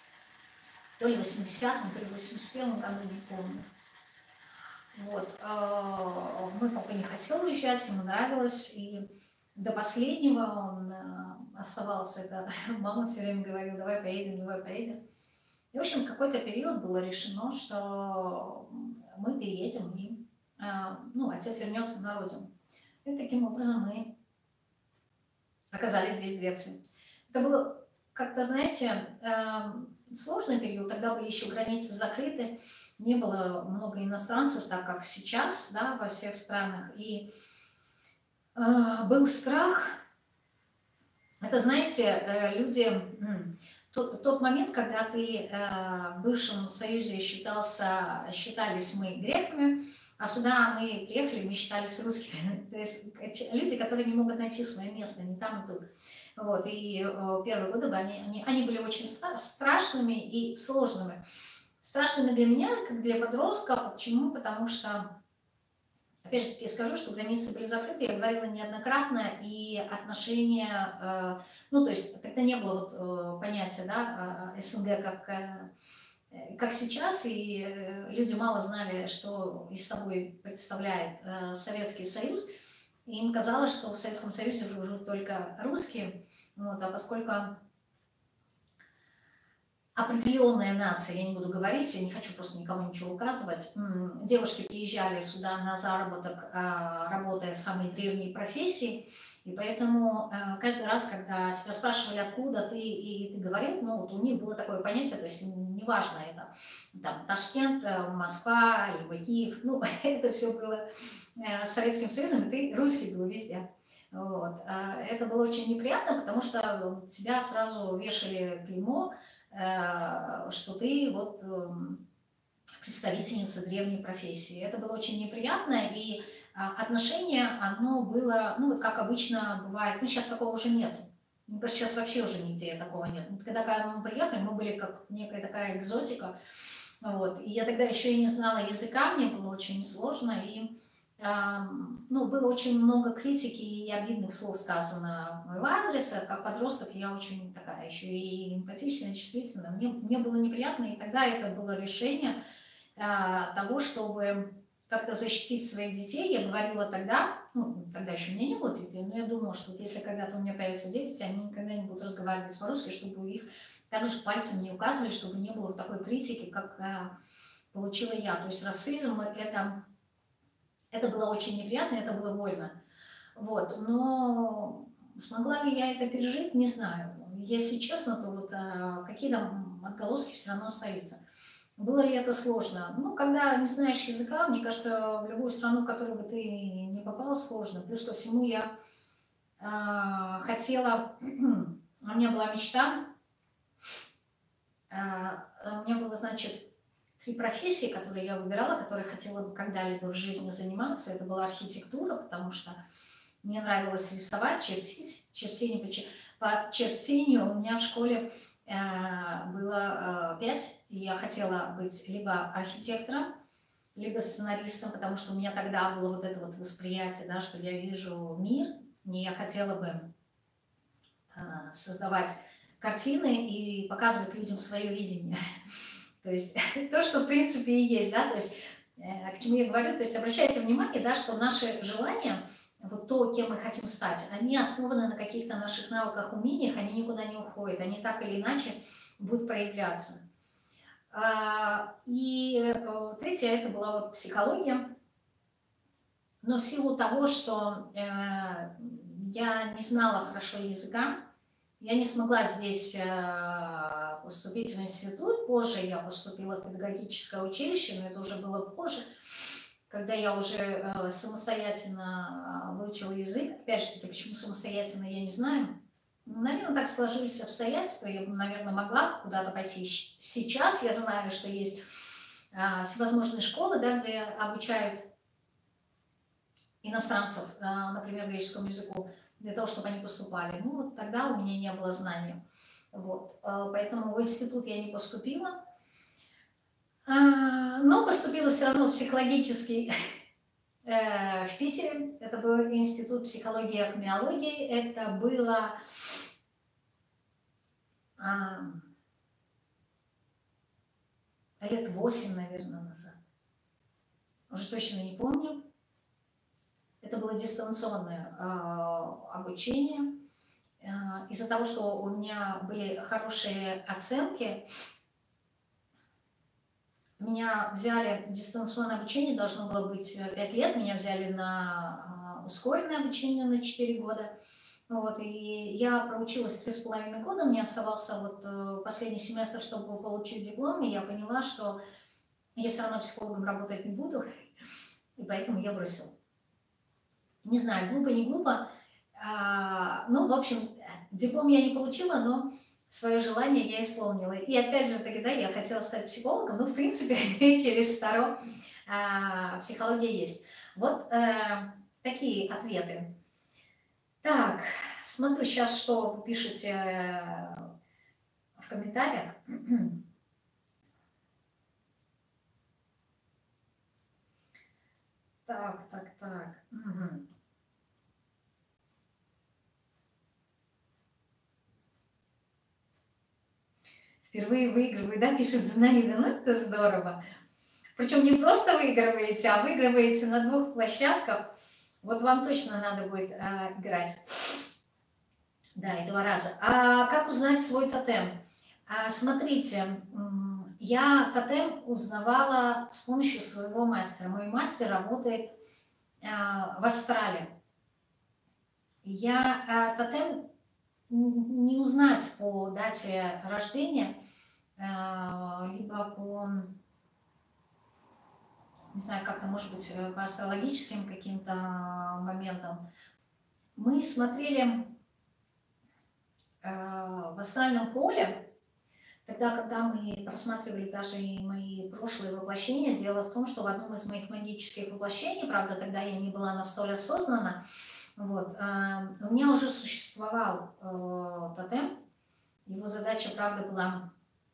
то ли в 80-м, то ли в 81-м году, не помню. Вот. Мой папа не хотел уезжать, ему нравилось, и до последнего он оставался, это мама все время говорила, давай поедем, давай поедем. И, в общем, в какой-то период было решено, что мы переедем, и ну, отец вернется на родину. И таким образом мы оказались здесь, в Греции. Это было как-то, знаете, сложный период, тогда были еще границы закрыты, не было много иностранцев, так как сейчас, да, во всех странах, и был страх. Это, знаете, люди... Тот момент, когда ты в бывшем Союзе считались мы греками, а сюда мы приехали, мы считались русскими. То есть люди, которые не могут найти свое место ни там, ни тут. Вот, и первые годы они были очень страшными и сложными. Страшными для меня, как для подростка. Почему? Потому что, опять же таки, скажу, что границы были закрыты, я говорила неоднократно, и отношения, ну, то есть тогда не было вот понятия, да, СНГ как сейчас, и люди мало знали, что из собой представляет Советский Союз, и им казалось, что в Советском Союзе живут только русские, вот, а поскольку определенная нация, я не буду говорить, я не хочу просто никому ничего указывать, девушки приезжали сюда на заработок, работая в самой древней профессии, и поэтому каждый раз, когда тебя спрашивали, откуда ты, и ты говорил, ну вот у них было такое понятие, то есть неважно, это там Ташкент, Москва, либо Киев, ну это все было Советским Союзом, и ты русский был везде. Вот. Это было очень неприятно, потому что тебя сразу вешали клеймо, что ты вот представительница древней профессии. Это было очень неприятно, и отношение, оно было, ну, вот как обычно бывает, ну, сейчас такого уже нету. Просто сейчас вообще уже нигде такого нет. Когда мы приехали, мы были как некая такая экзотика, вот, и я тогда еще и не знала языка, мне было очень сложно, и ну, было очень много критики и обидных слов сказано в моего адреса. Как подросток я очень такая еще и эмпатичная, чувствительная. Мне было неприятно, и тогда это было решение того, чтобы как-то защитить своих детей. Я говорила тогда, ну, тогда еще у меня не было детей, но я думала, что вот если когда-то у меня появятся дети, они никогда не будут разговаривать по-русски, чтобы их также пальцем не указывали, чтобы не было такой критики, как получила я. То есть расизм это было очень неприятно, это было больно. Вот. Но смогла ли я это пережить, не знаю. Если честно, то вот какие-то отголоски все равно остаются. Было ли это сложно? Ну, когда не знаешь языка, мне кажется, в любую страну, в которую бы ты не попала, сложно. Плюс ко всему я хотела... У меня была мечта. У меня было, значит, 3 профессии, которые я выбирала, которые хотела бы когда-либо в жизни заниматься. Это была архитектура, потому что мне нравилось рисовать, чертить. По чертению у меня в школе было 5, и я хотела быть либо архитектором, либо сценаристом, потому что у меня тогда было вот это вот восприятие, да, что я вижу мир, и я хотела бы создавать картины и показывать людям свое видение. То есть то, что в принципе и есть, да, то есть к чему я говорю, то есть обращайте внимание, да, что наши желания, вот то, кем мы хотим стать, они основаны на каких-то наших навыках, умениях, они никуда не уходят, они так или иначе будут проявляться. И третье, это была вот психология, но в силу того, что я не знала хорошо языка, я не смогла здесь поступить в институт. Позже я поступила в педагогическое училище, но это уже было позже, когда я уже самостоятельно выучила язык. Опять же таки, почему самостоятельно, я не знаю. Наверное, так сложились обстоятельства. Я, наверное, могла куда-то пойти. Сейчас я знаю, что есть всевозможные школы, да, где обучают иностранцев, например, греческому языку, для того, чтобы они поступали. Ну, вот тогда у меня не было знаний. Вот. Поэтому в институт я не поступила. Но поступила все равно в психологический в Питере. Это был институт психологии и акмеологии. Это было лет 8, наверное, назад. Уже точно не помню. Это было дистанционное обучение. Из-за того, что у меня были хорошие оценки, меня взяли в дистанционное обучение, должно было быть 5 лет, меня взяли на ускоренное обучение на 4 года. Вот, и я проучилась 3,5 года, мне оставался вот последний семестр, чтобы получить диплом, и я поняла, что я все равно психологом работать не буду, и поэтому я бросила. Не знаю, глупо, не глупо. Ну, в общем, диплом я не получила, но свое желание я исполнила. И опять же, тогда я хотела стать психологом, ну, в принципе, через второе психология есть. Вот такие ответы. Так, смотрю сейчас, что вы пишете в комментариях. Так. Мгм. Впервые выигрываю, да, пишет Зинаида. Ну, это здорово. Причем не просто выигрываете, а выигрываете на 2 площадках. Вот вам точно надо будет играть. Да, и 2 раза. А как узнать свой тотем? Смотрите, я тотем узнавала с помощью своего мастера. Мой мастер работает в Австралии. Я тотем не узнать по дате рождения, либо по, не знаю, как-то, может быть, по астрологическим каким-то моментам. Мы смотрели в астральном поле, тогда, когда мы просматривали даже и мои прошлые воплощения. Дело в том, что в одном из моих магических воплощений, правда, тогда я не была настолько осознанна, вот, у меня уже существовал тотем. Его задача, правда, была,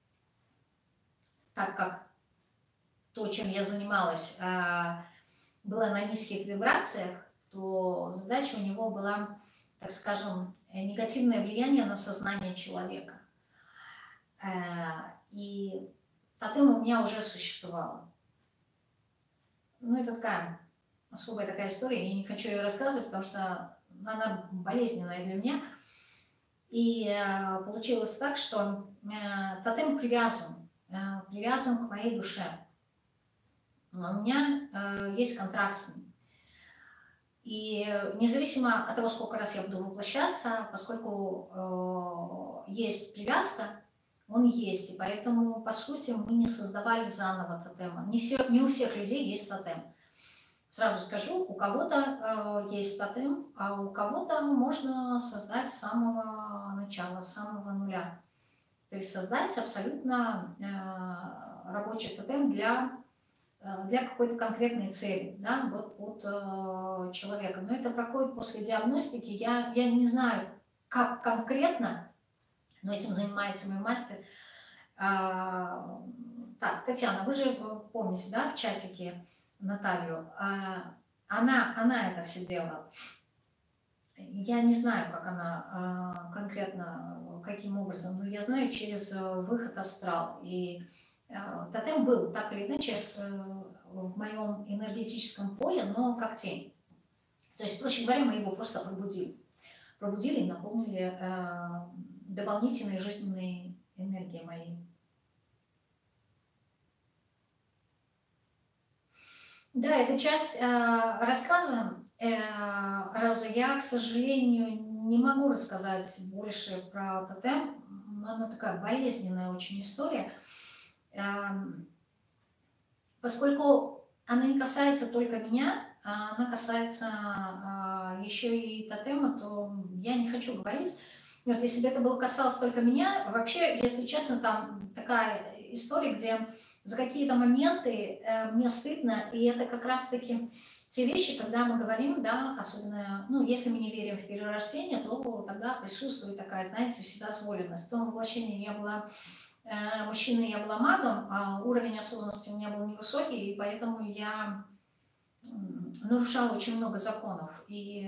так как то, чем я занималась, было на низких вибрациях, то задача у него была, так скажем, негативное влияние на сознание человека. И тотем у меня уже существовал. Ну, это такая особая такая история, я не хочу ее рассказывать, потому что она болезненная для меня. И получилось так, что тотем привязан к моей душе. У меня есть контракт с ним. И независимо от того, сколько раз я буду воплощаться, поскольку есть привязка, он есть. И поэтому, по сути, мы не создавали заново тотема. Не у всех людей есть тотем. Сразу скажу, у кого-то есть тотем, а у кого-то можно создать с самого начала, с самого нуля. То есть создать абсолютно рабочий тотем для какой-то конкретной цели, да, вот от человека. Но это проходит после диагностики. Я не знаю, как конкретно, но этим занимается мой мастер. Так, Татьяна, вы же помните, да, в чатике Наталью? Она это все делала. Я не знаю, как она конкретно, каким образом, но я знаю через выход астрал. И тотем был так или иначе в моем энергетическом поле, но как тень. То есть, проще говоря, мы его просто пробудили. Пробудили и наполнили дополнительной жизненной энергией моей. Да, это часть рассказа. Роза, я, к сожалению, не могу рассказать больше про тотем. Она такая болезненная очень история. Поскольку она не касается только меня, она касается еще и тотема, то я не хочу говорить. Вот, если бы это было касалось только меня, вообще, если честно, там такая история, где за какие-то моменты мне стыдно, и это как раз-таки те вещи, когда мы говорим, да, особенно, ну, если мы не верим в перерождение, то тогда присутствует такая, знаете, вседозволенность. В том воплощении я была мужчиной, я была магом, а уровень осознанности у меня был невысокий, и поэтому я нарушала очень много законов.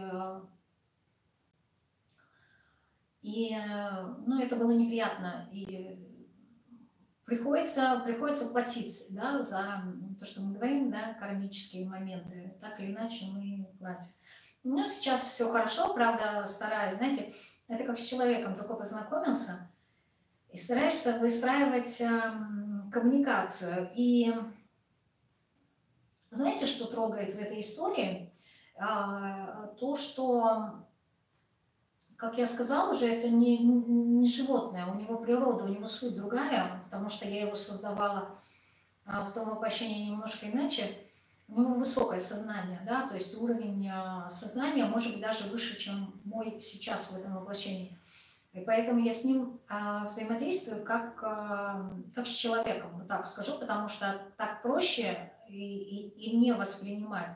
Ну, это было неприятно. И приходится платить, да, за то, что мы говорим, да, кармические моменты. Так или иначе мы платим. У меня сейчас все хорошо, правда, стараюсь, знаете, это как с человеком, только познакомился, и стараешься выстраивать коммуникацию. И знаете, что трогает в этой истории? То, что, как я сказала уже, это не животное, у него природа, у него суть другая, потому что я его создавала в том воплощении немножко иначе. У него высокое сознание, да, то есть уровень сознания может быть даже выше, чем мой сейчас в этом воплощении. И поэтому я с ним взаимодействую как с человеком, вот так скажу, потому что так проще и мне воспринимать.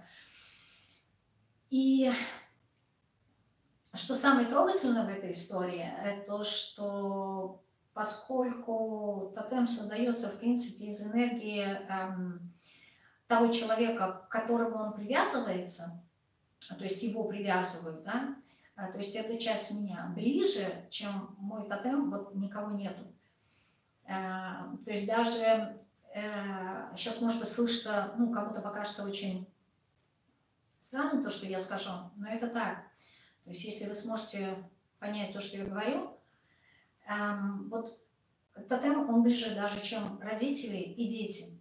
И что самое трогательное в этой истории, это то, что поскольку тотем создается, в принципе, из энергии того человека, к которому он привязывается, то есть его привязывают, да, то есть эта часть меня ближе, чем мой тотем, вот никого нету. То есть даже сейчас, может быть, слышится, ну, кому-то покажется очень странным то, что я скажу, но это так. То есть если вы сможете понять то, что я говорю, вот тотем, он ближе даже, чем родители и дети.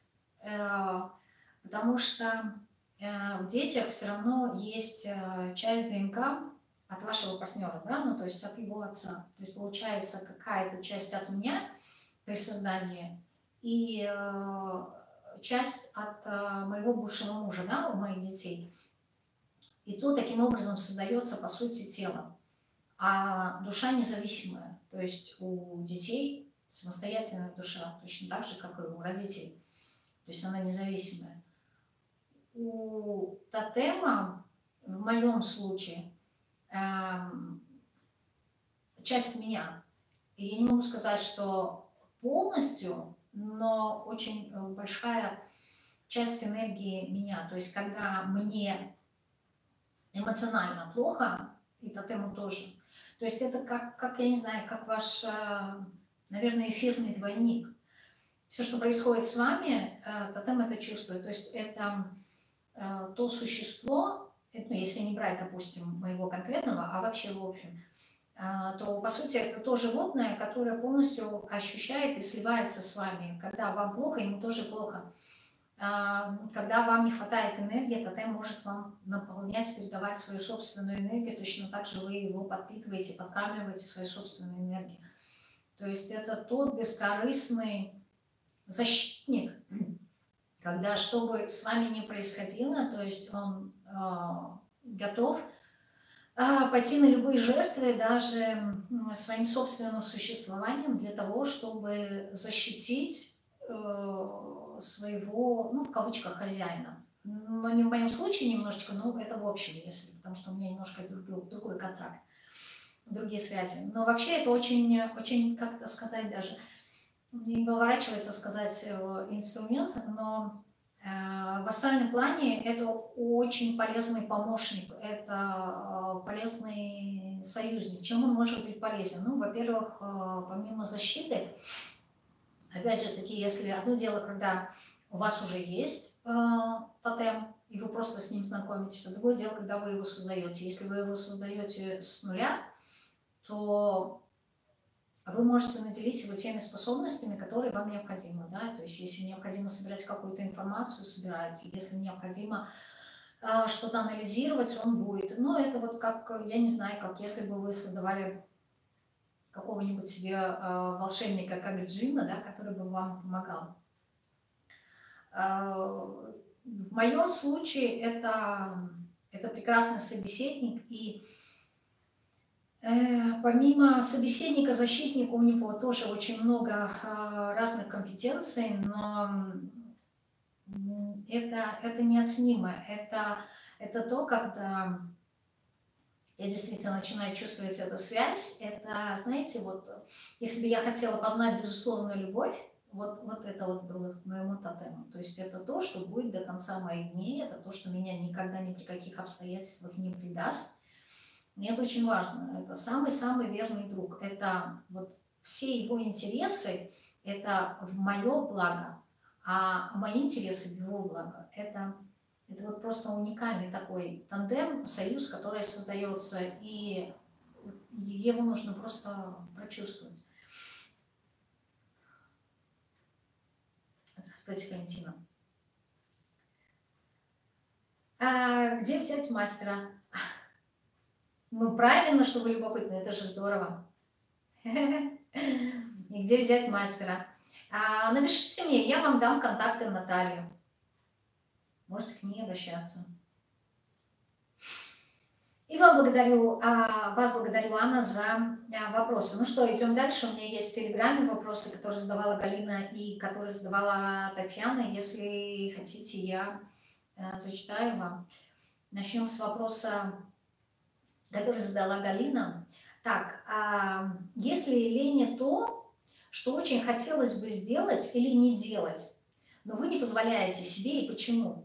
Потому что в детях все равно есть часть ДНК от вашего партнера, да, ну, то есть от его отца. То есть получается какая-то часть от меня при создании и часть от моего бывшего мужа, да, у моих детей. И то таким образом создается, по сути, тело. А душа независимая. То есть у детей самостоятельная душа, точно так же, как и у родителей. То есть она независимая. У тотема, в моем случае, часть меня. И я не могу сказать, что полностью, но очень большая часть энергии меня. То есть когда мне эмоционально плохо, и тотему тоже. То есть это как я не знаю, как ваш, наверное, эфирный двойник. Все, что происходит с вами, тотем это чувствует. То есть это то существо, ну, если не брать, допустим, моего конкретного, а вообще в общем, то, по сути, это то животное, которое полностью ощущает и сливается с вами. Когда вам плохо, ему тоже плохо. Когда вам не хватает энергии, тотем может вам наполнять, передавать свою собственную энергию. Точно так же вы его подпитываете, подкармливаете своей собственной энергией. То есть это тот бескорыстный защитник, когда что бы с вами ни происходило, то есть он готов пойти на любые жертвы, даже своим собственным существованием, для того, чтобы защитить своего, ну, в кавычках, хозяина. Но не в моем случае немножечко, но это в общем, если, потому что у меня немножко другой контракт, другие связи. Но вообще это очень, очень, как это сказать даже, не поворачивается сказать инструмент, но в астральном плане это очень полезный помощник, это полезный союзник. Чем он может быть полезен? Ну, во-первых, помимо защиты, опять же таки, если одно дело, когда у вас уже есть тотем, и вы просто с ним знакомитесь, а другое дело, когда вы его создаете. Если вы его создаете с нуля, то вы можете наделить его теми способностями, которые вам необходимы. Да? То есть если необходимо собирать какую-то информацию, собирайте. Если необходимо что-то анализировать, он будет. Но это вот как, я не знаю, как если бы вы создавали какого-нибудь себе волшебника, как джинна, да, который бы вам помогал. В моем случае это прекрасный собеседник, и помимо собеседника, защитника, у него тоже очень много разных компетенций, но это неоценимо. Это то, когда я действительно начинаю чувствовать эту связь. Это, знаете, вот если бы я хотела познать безусловную любовь, вот это вот было моему тотему. То есть это то, что будет до конца моих дней, это то, что меня никогда ни при каких обстоятельствах не предаст. И это очень важно. Это самый-самый верный друг. Это вот все его интересы, это в мое благо, а мои интересы в его благо. Это вот просто уникальный такой тандем, союз, который создается, и его нужно просто прочувствовать. Здравствуйте, Валентина. Где взять мастера? Ну, правильно, что вы любопытны, это же здорово. И где взять мастера? Напишите мне, я вам дам контакты Натальи. Можете к ней обращаться. И вас благодарю, Анна, за вопросы. Ну что, идем дальше. У меня есть в Телеграме вопросы, которые задавала Галина и которые задавала Татьяна. Если хотите, я зачитаю вам. Начнем с вопроса, который задала Галина. Так, если лень то, что очень хотелось бы сделать или не делать, но вы не позволяете себе, и почему?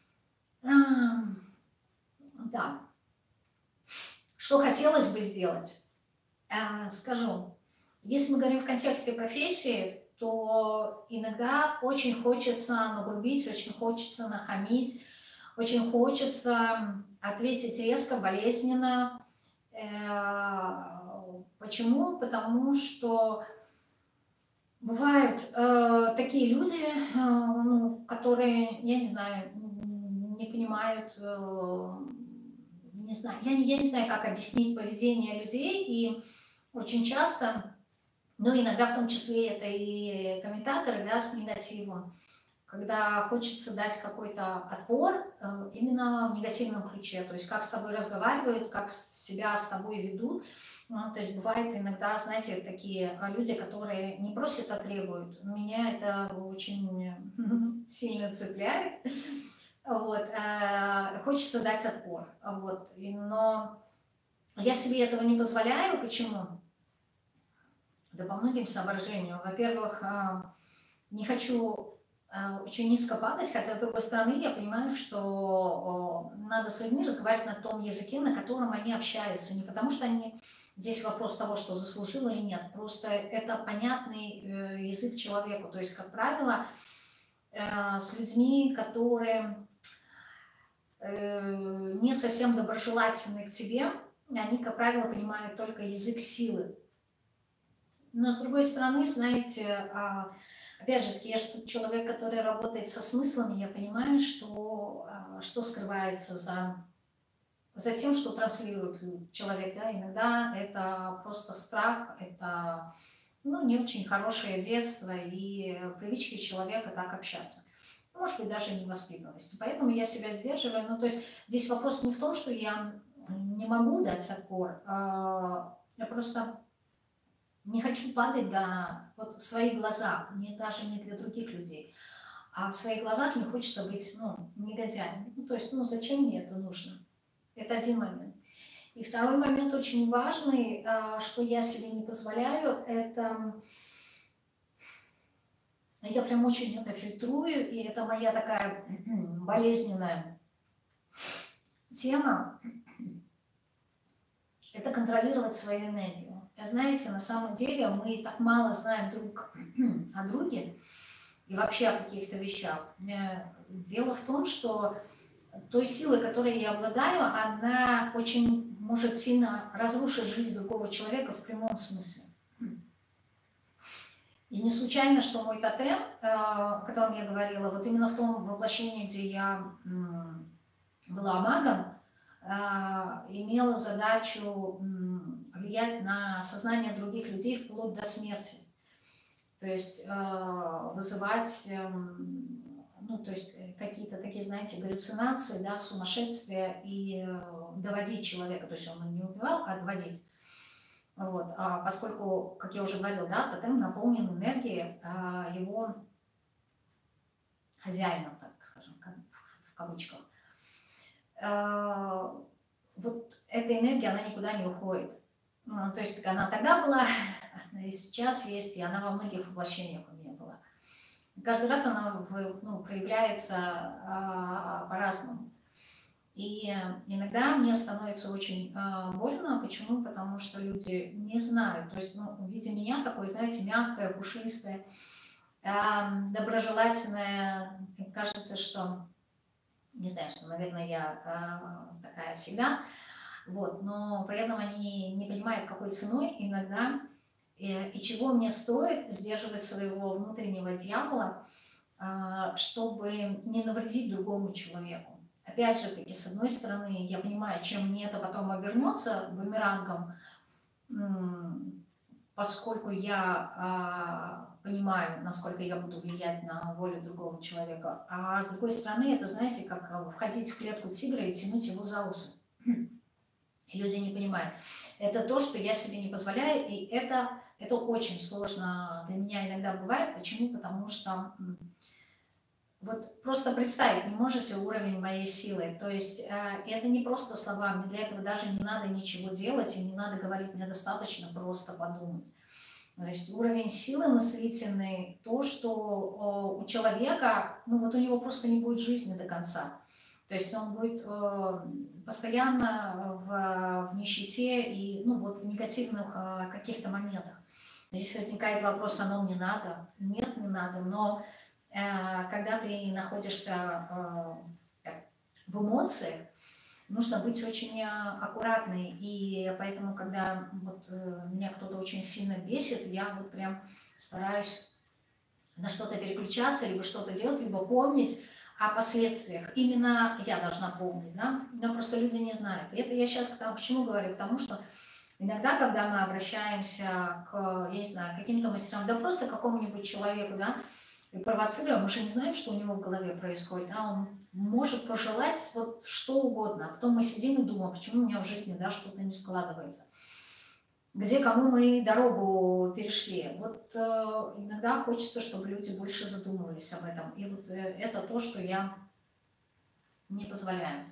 Да. Что хотелось бы сделать? Скажу. Если мы говорим в контексте профессии, то иногда очень хочется нагрубить, очень хочется нахамить, очень хочется ответить резко, болезненно. Почему? Потому что бывают такие люди, ну, которые, я не знаю, не понимают, не знаю, я не знаю, как объяснить поведение людей, и очень часто, ну, иногда в том числе это и комментаторы, да, с негативом, когда хочется дать какой-то отпор именно в негативном ключе, то есть как с тобой разговаривают, как себя с тобой ведут. Ну, то есть бывает иногда, знаете, такие люди, которые не просят, а требуют. Меня это очень сильно цепляет. Вот. Хочется дать отпор. Вот. Но я себе этого не позволяю. Почему? Да по многим соображениям. Во-первых, не хочу очень низко падать, хотя, с другой стороны, я понимаю, что надо с людьми разговаривать на том языке, на котором они общаются. Не потому что они... Здесь вопрос того, что заслужил или нет. Просто это понятный язык человеку. То есть, как правило, с людьми, которые не совсем доброжелательны к тебе, они, как правило, понимают только язык силы. Но, с другой стороны, знаете, опять же таки, я же человек, который работает со смыслами, я понимаю, что скрывается за тем, что транслирует человек. Да? Иногда это просто страх, это не очень хорошее детство и привычки человека так общаться. Может быть, даже невоспитанность. Поэтому я себя сдерживаю. Ну, то есть здесь вопрос не в том, что я не могу дать отпор, я просто не хочу падать вот в своих глазах, даже не для других людей, а в своих глазах не хочется быть негодяем. Ну, то есть, зачем мне это нужно? Это один момент. И второй момент очень важный, что я себе не позволяю, это... Я прям очень это фильтрую, и это моя такая болезненная тема. Это контролировать свою энергию. Знаете, на самом деле мы так мало знаем друг о друге и вообще о каких-то вещах. Дело в том, что той силой, которой я обладаю, она очень может сильно разрушить жизнь другого человека в прямом смысле. И не случайно, что мой тотем, о котором я говорила, вот именно в том воплощении, где я была магом, имела задачу влиять на сознание других людей вплоть до смерти. То есть вызывать, то есть какие-то такие, знаете, галлюцинации, да, сумасшествия и доводить человека. То есть он не убивал, а доводить. Вот. Поскольку, как я уже говорила, да, тотем наполнен энергией его хозяина, так скажем, в кавычках. Вот эта энергия, она никуда не уходит. То есть она тогда была, она и сейчас есть, и она во многих воплощениях у меня была. Каждый раз она проявляется по-разному. И иногда мне становится очень больно. Почему? Потому что люди не знают. То есть, видя меня такой, знаете, мягкое, пушистое, доброжелательное, мне кажется, что, не знаю, что, наверное, я такая всегда, вот, но при этом они не понимают, какой ценой иногда и чего мне стоит сдерживать своего внутреннего дьявола, чтобы не навредить другому человеку. Опять же таки, с одной стороны, я понимаю, чем мне это потом обернется бумерангом, поскольку я понимаю, насколько я буду влиять на волю другого человека. А с другой стороны, это, знаете, как входить в клетку тигра и тянуть его за усы. И люди не понимают. Это то, что я себе не позволяю, и это очень сложно для меня иногда бывает. Почему? Потому что... Вот просто представить не можете уровень моей силы. То есть это не просто слова, мне для этого даже не надо ничего делать, и не надо говорить, мне достаточно просто подумать. То есть уровень силы мыслительной, то, что у человека, ну вот у него просто не будет жизни до конца. То есть он будет постоянно в нищете и ну, вот в негативных каких-то моментах. Здесь возникает вопрос, оно мне надо? Нет, не надо, но когда ты находишься в эмоциях, нужно быть очень аккуратной. И поэтому, когда вот меня кто-то очень сильно бесит, я вот прям стараюсь на что-то переключаться, либо что-то делать, либо помнить о последствиях. Именно я должна помнить, да? Но просто люди не знают. И это я сейчас почему говорю? К тому, что иногда, когда мы обращаемся к, я не знаю, каким-то мастерам, да просто к какому-нибудь человеку, да, и провоцируем, мы же не знаем, что у него в голове происходит, да, он может пожелать вот что угодно, а потом мы сидим и думаем, почему у меня в жизни, да, что-то не складывается. Где кому мы дорогу перешли. Вот иногда хочется, чтобы люди больше задумывались об этом. И вот это то, что я не позволяю.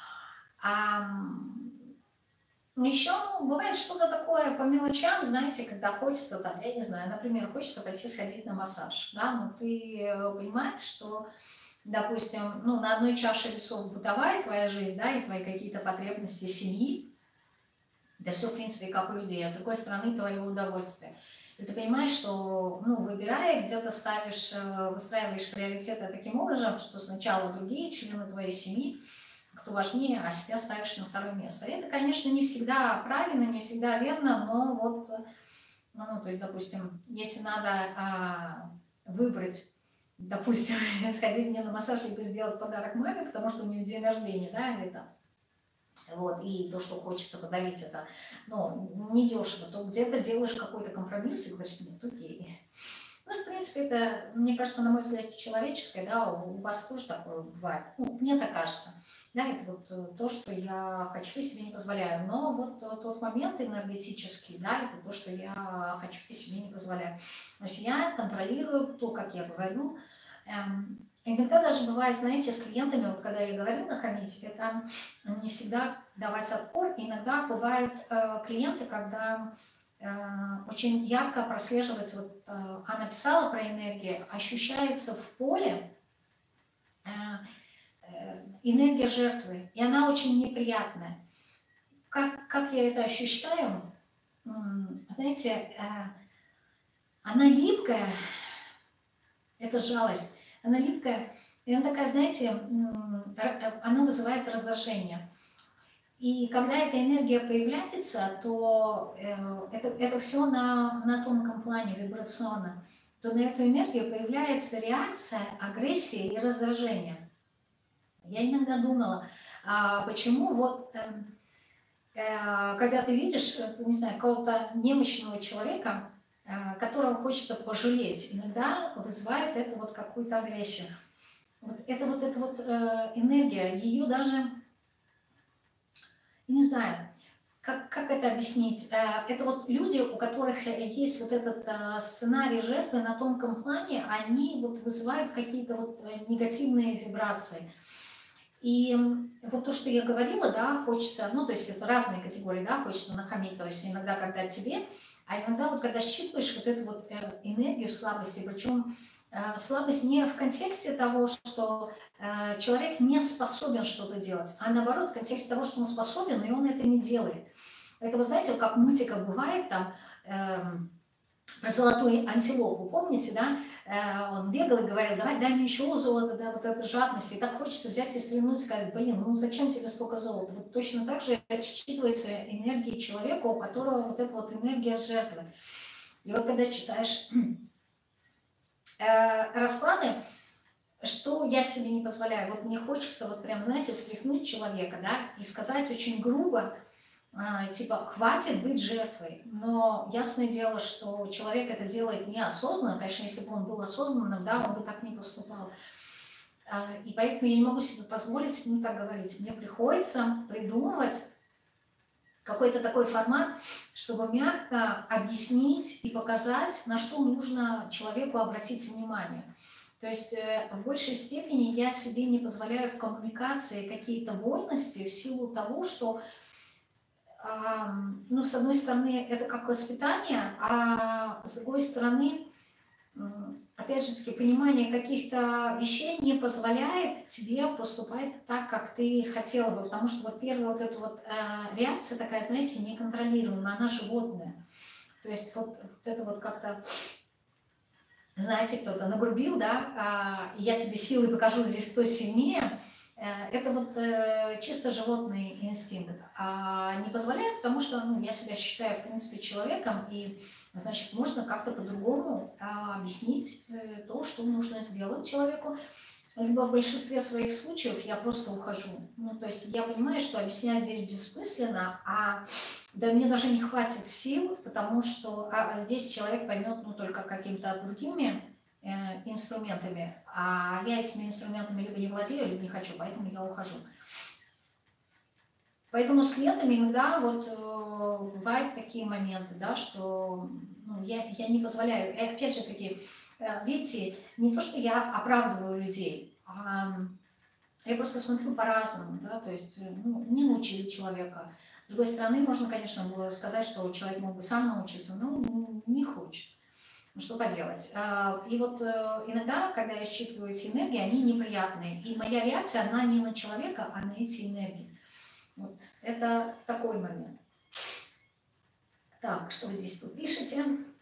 Еще, ну, бывает что-то такое по мелочам, знаете, когда хочется, там, я не знаю, например, хочется пойти сходить на массаж, да, но ты понимаешь, что, допустим, ну, на одной чаше весов бытовая твоя жизнь, да, и твои какие-то потребности семьи, да все, в принципе, как у людей, а с другой стороны, твое удовольствие. И ты понимаешь, что, ну, выбирая, где-то ставишь, выстраиваешь приоритеты таким образом, что сначала другие члены твоей семьи, кто важнее, а себя ставишь на второе место. И это, конечно, не всегда правильно, не всегда верно, но вот, ну, то есть, допустим, если надо выбрать, допустим, сходить мне на массаж, либо сделать подарок маме, потому что у нее день рождения, да, это, вот, и то, что хочется подарить, это, ну, недешево, то где-то делаешь какой-то компромисс и говоришь, нет, окей. Ну, в принципе, это, мне кажется, на мой взгляд, человеческое, да, у вас тоже такое бывает, ну, мне так кажется. Да, это вот то, что я хочу и себе не позволяю. Но вот тот момент энергетический, да, это то, что я хочу и себе не позволяю. То есть я контролирую то, как я говорю. Иногда даже бывает, знаете, с клиентами, вот когда я говорю нахамить, это не всегда давать отпор. Иногда бывают клиенты, когда очень ярко прослеживается, вот Анна писала про энергию, ощущается в поле энергия жертвы, и она очень неприятная. Как я это ощущаю? Знаете, она липкая, это жалость, она липкая, и она такая, знаете, она вызывает раздражение. И когда эта энергия появляется, то это все на тонком плане, вибрационно, то на эту энергию появляется реакция, агрессия и раздражение. Я иногда думала, почему вот, когда ты видишь, не знаю, какого-то немощного человека, которого хочется пожалеть, иногда вызывает это вот какую-то агрессию. Вот эта вот энергия, ее даже, не знаю, как это объяснить? Это вот люди, у которых есть вот этот сценарий жертвы на тонком плане, они вот вызывают какие-то вот негативные вибрации. И вот то, что я говорила, да, хочется, ну, то есть это разные категории, да, хочется нахамить, то есть иногда, когда тебе, а иногда вот когда считываешь вот эту вот энергию слабости, причем слабость не в контексте того, что человек не способен что-то делать, а наоборот, в контексте того, что он способен, и он это не делает. Это, вы знаете, как в мультиках бывает там, про золотую антилопу, помните, да? Он бегал и говорил, давай, дай мне еще золото, да, вот эта жадность. И так хочется взять и стрельнуть, сказать, блин, ну зачем тебе столько золота? Вот точно так же считывается энергия человека, у которого вот эта вот энергия жертвы. И вот когда читаешь расклады, что я себе не позволяю, вот мне хочется вот прям, знаете, встряхнуть человека, да, и сказать очень грубо, типа, хватит быть жертвой. Но ясное дело, что человек это делает неосознанно. Конечно, если бы он был осознанным, да, он бы так не поступал. И поэтому я не могу себе позволить с ним так говорить. Мне приходится придумывать какой-то такой формат, чтобы мягко объяснить и показать, на что нужно человеку обратить внимание. То есть в большей степени я себе не позволяю в коммуникации какие-то вольности в силу того, что ну, с одной стороны, это как воспитание, а с другой стороны, опять же таки, понимание каких-то вещей не позволяет тебе поступать так, как ты хотела бы. Потому что вот первая вот эта вот реакция такая, знаете, неконтролируемая, она животная. То есть вот это вот как-то, знаете, кто-то нагрубил, да, и я тебе силой покажу здесь, кто сильнее. Это вот чисто животный инстинкт. Не позволяет, потому что ну, я себя считаю, в принципе, человеком, и, значит, можно как-то по-другому объяснить то, что нужно сделать человеку. Либо в большинстве своих случаев я просто ухожу. Ну, то есть я понимаю, что объяснять здесь бессмысленно, да мне даже не хватит сил, потому что здесь человек поймет ну, только какими-то другими инструментами, а я этими инструментами либо не владею, либо не хочу, поэтому я ухожу. Поэтому с клиентами иногда вот бывают такие моменты, да, что ну, я не позволяю. И опять же таки, видите, не то, что я оправдываю людей, я просто смотрю по-разному, да, то есть ну, не научили человека. С другой стороны, можно, конечно, было сказать, что человек мог бы сам научиться, но не хочет. Ну, что поделать. И вот иногда, когда я считываю эти энергии, они неприятные. И моя реакция, она не на человека, а на эти энергии. Вот это такой момент. Так, что вы здесь тут пишете?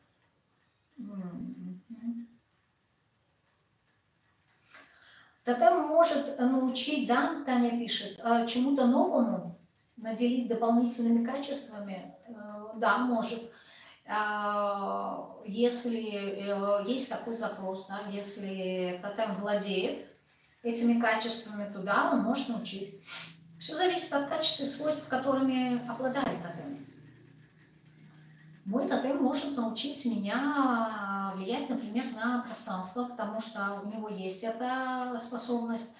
Тотем может научить, да, Таня пишет, чему-то новому, наделить дополнительными качествами. Да, может. Если есть такой запрос, да, если тотем владеет этими качествами, то да, он может научить. Все зависит от качеств и свойств, которыми обладает тотем. Мой тотем может научить меня влиять, например, на пространство, потому что у него есть эта способность.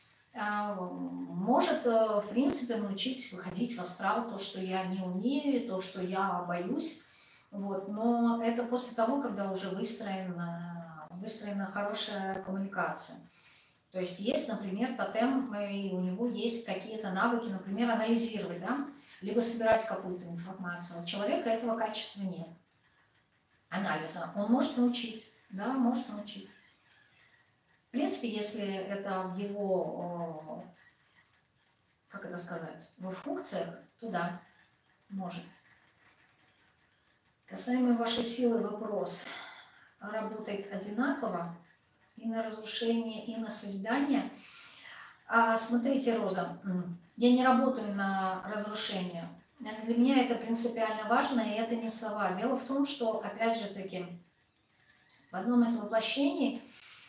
Может, в принципе, научить выходить в астрал, то, что я не умею, то, что я боюсь. Вот. Но это после того, когда уже выстроена хорошая коммуникация. То есть есть, например, тотем, и у него есть какие-то навыки, например, анализировать, да, либо собирать какую-то информацию. У человека этого качества нет, анализа. Он может научить, да, может научить. В принципе, если это в его, как это сказать, в функциях, то да, может. Касаемо вашей силы вопрос. Работает одинаково и на разрушение, и на созидание. Смотрите, Роза, я не работаю на разрушение. Для меня это принципиально важно, и это не слова. Дело в том, что, опять же таки, в одном из воплощений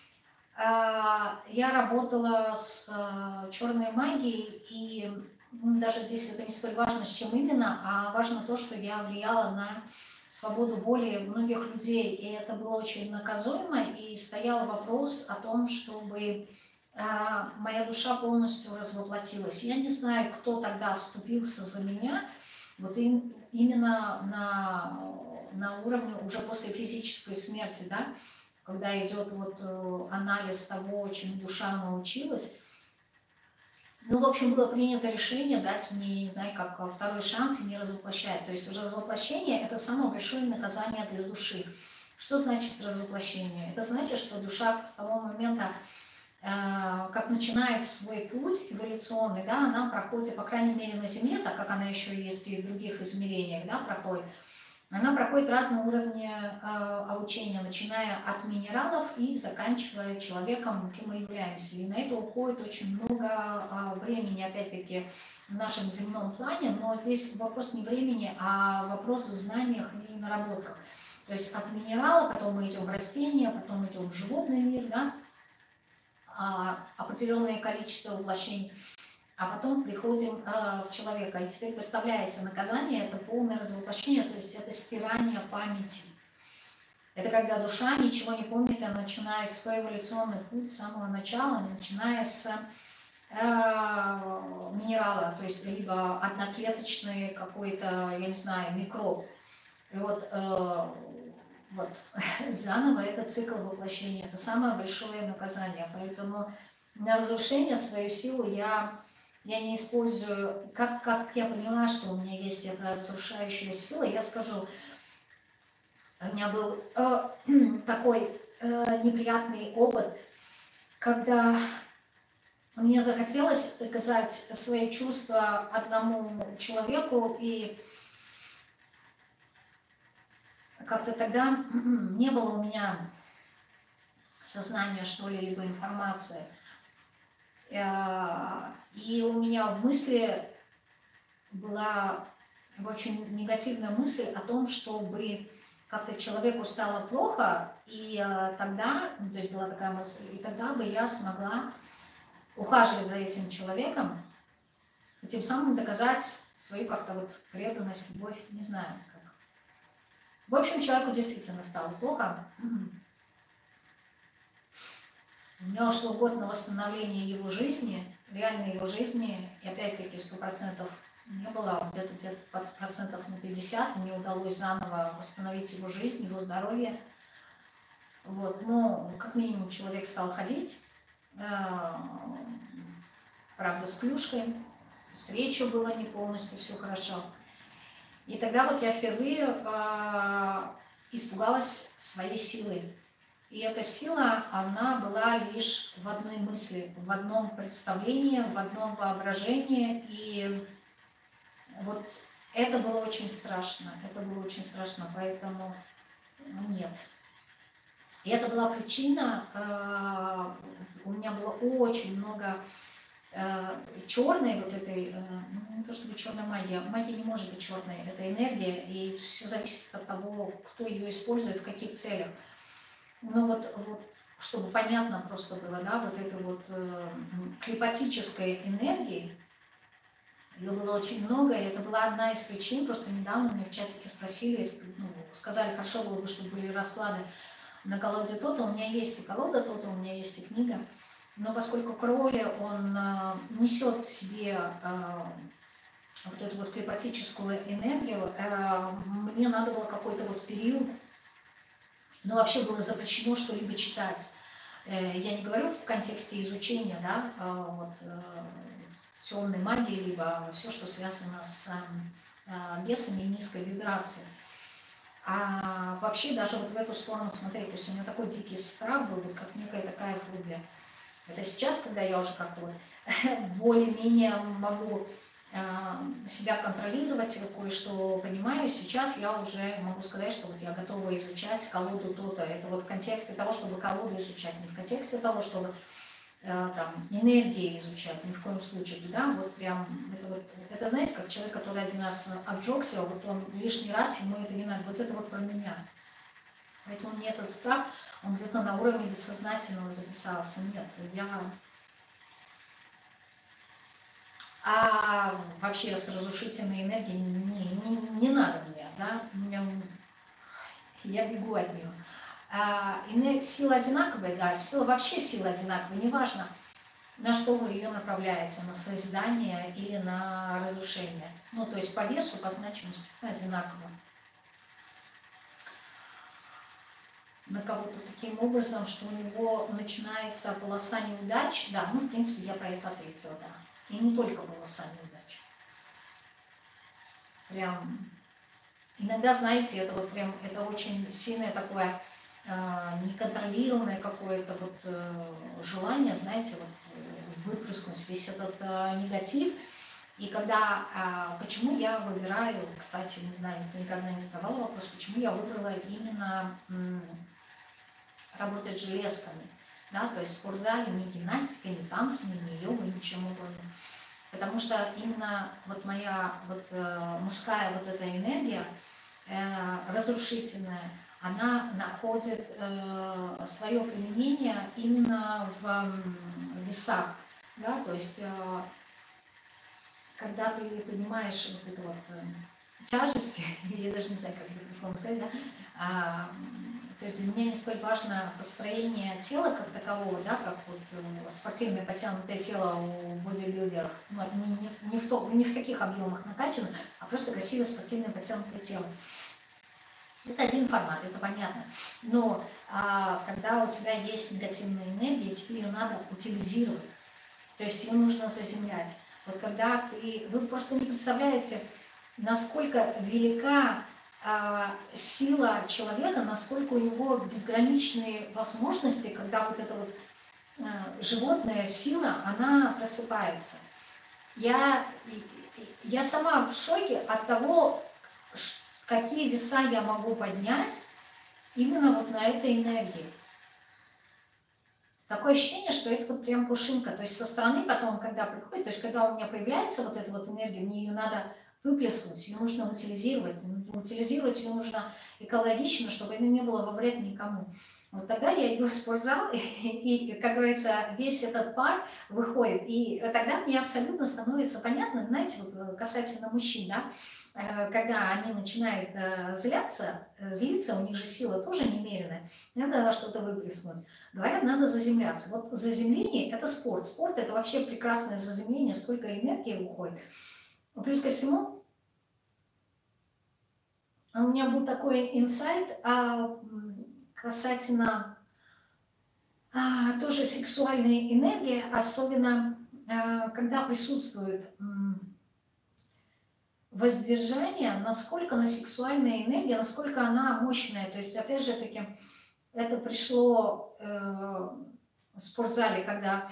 я работала с черной магией, и даже здесь это не столь важно, с чем именно, а важно то, что я влияла на свободу воли многих людей, и это было очень наказуемо, и стоял вопрос о том, чтобы моя душа полностью развоплотилась. Я не знаю, кто тогда вступился за меня, вот именно на уровне уже после физической смерти, да, когда идет вот анализ того, чему душа научилась. Ну, в общем, было принято решение дать мне, не знаю, как второй шанс и не развоплощать. То есть развоплощение – это самое большое наказание для души. Что значит развоплощение? Это значит, что душа с того момента, как начинает свой путь эволюционный, да, она проходит, по крайней мере, на Земле, так как она еще есть и в других измерениях, да, проходит, она проходит разные уровни обучения, начиная от минералов и заканчивая человеком, кем мы являемся. И на это уходит очень много времени, опять-таки, в нашем земном плане, но здесь вопрос не времени, а вопрос в знаниях и наработках. То есть от минерала, потом мы идем в растения, потом мы идем в животный мир, да, определенное количество воплощений, а потом приходим в человека. И теперь представляете, наказание – это полное развоплощение, то есть это стирание памяти. Это когда душа ничего не помнит, она начинает свой эволюционный путь с самого начала, начиная с минерала, то есть либо одноклеточный какой-то, я не знаю, микроб. И вот заново это цикл воплощения, это самое большое наказание. Поэтому на разрушение свою силу я я не использую, как я поняла, что у меня есть эта разрушающая сила, я скажу, у меня был такой неприятный опыт, когда мне захотелось доказать свои чувства одному человеку, и как-то тогда не было у меня сознания, что ли, либо информации. И у меня в мысли была очень негативная мысль о том, чтобы как-то человеку стало плохо, и тогда, ну, то есть была такая мысль, и тогда бы я смогла ухаживать за этим человеком, и тем самым доказать свою как-то вот преданность, любовь, не знаю как. В общем, человеку действительно стало плохо. У меня ушло год на восстановление его жизни, реальной его жизни, и опять-таки 100% не было, где-то процентов на 50 мне удалось заново восстановить его жизнь, его здоровье. Вот. Но как минимум человек стал ходить, правда с клюшкой, с речью было не полностью все хорошо. И тогда вот я впервые испугалась своей силы. И эта сила, она была лишь в одной мысли, в одном представлении, в одном воображении. И вот это было очень страшно, поэтому нет. И это была причина, у меня было очень много черной вот этой, не то чтобы черная магия не может быть черной, это энергия, и все зависит от того, кто ее использует, в каких целях. Ну вот чтобы понятно просто было, да, вот этой вот клипатической энергии, ее было очень много, и это была одна из причин, просто недавно мне в чатике спросили, ну, сказали, хорошо было бы, чтобы были расклады на колоде то-то, у меня есть и колода то-то, у меня есть и книга, но поскольку Кроули, он несет в себе вот эту вот клипатическую энергию, мне надо было какой-то вот период. Но вообще было запрещено что-либо читать. Я не говорю в контексте изучения, да, вот, темной магии, либо все, что связано с бесами и низкой вибрацией. А вообще даже вот в эту сторону смотреть. То есть у меня такой дикий страх был, вот как некая такая фобия. Это сейчас, когда я уже как-то вот более-менее могу себя контролировать, кое-что понимаю, сейчас я уже могу сказать, что вот я готова изучать колоду то-то. Это вот в контексте того, чтобы колоду изучать, не в контексте того, чтобы там энергии изучать, ни в коем случае, да, вот прям, это знаете, как человек, который один раз обжегся, вот он лишний раз, ему это не надо, вот это вот про меня. Поэтому мне этот страх, он где-то на уровне бессознательного записался. Нет, я... А вообще с разрушительной энергией не надо мне, да, я бегу от нее. Сила одинаковая, да, вообще сила одинаковая, неважно, на что вы ее направляете, на созидание или на разрушение. Ну, то есть по весу, по значимости одинаково. На кого-то таким образом, что у него начинается полоса неудач, да, ну, в принципе, я про это ответила, да. И не только полоса неудач. Прям, иногда, знаете, это вот прям, это очень сильное такое неконтролируемое какое-то вот желание, знаете, вот выплеснуть весь этот негатив. И когда, почему я выбираю, кстати, не знаю, никто никогда не задавал вопрос, почему я выбрала именно работать с железками, да, то есть в спортзале не гимнастикой, не танцами, не йогой, ничем подобным. Потому что именно вот моя вот, мужская вот эта энергия разрушительная, она находит свое применение именно в весах, да, то есть когда ты понимаешь вот эту вот тяжесть, я даже не знаю, как это по-другому сказать, да, то есть для меня не столь важно построение тела как такового, да, как вот спортивное потянутое тело у бодибилдеров, не в таких объемах накачано, а просто красивое спортивное потянутое тело. Это один формат, это понятно. Но когда у тебя есть негативная энергия, тебе ее надо утилизировать. То есть ее нужно заземлять. Вот когда вы просто не представляете, насколько велика сила человека, насколько у него безграничные возможности, когда вот эта вот животная сила, она просыпается. Я сама в шоке от того, какие веса я могу поднять именно вот на этой энергии. Такое ощущение, что это вот прям пушинка. То есть со стороны потом, когда приходит, то есть когда у меня появляется вот эта вот энергия, мне ее надо выплеснуть, ее нужно утилизировать. Утилизировать ее нужно экологично, чтобы это не было во вред никому. Вот тогда я иду в спортзал, и, как говорится, весь этот пар выходит. И тогда мне абсолютно становится понятно, знаете, вот касательно мужчин, да, когда они начинают злиться, у них же сила тоже немеренная, надо что-то выплеснуть. Говорят, надо заземляться. Вот заземление – это спорт. Спорт – это вообще прекрасное заземление, столько энергии уходит. Плюс ко всему, у меня был такой инсайт касательно тоже сексуальной энергии, особенно когда присутствует воздержание, насколько на сексуальная энергия, насколько она мощная. То есть, опять же таки, это пришло в спортзале, когда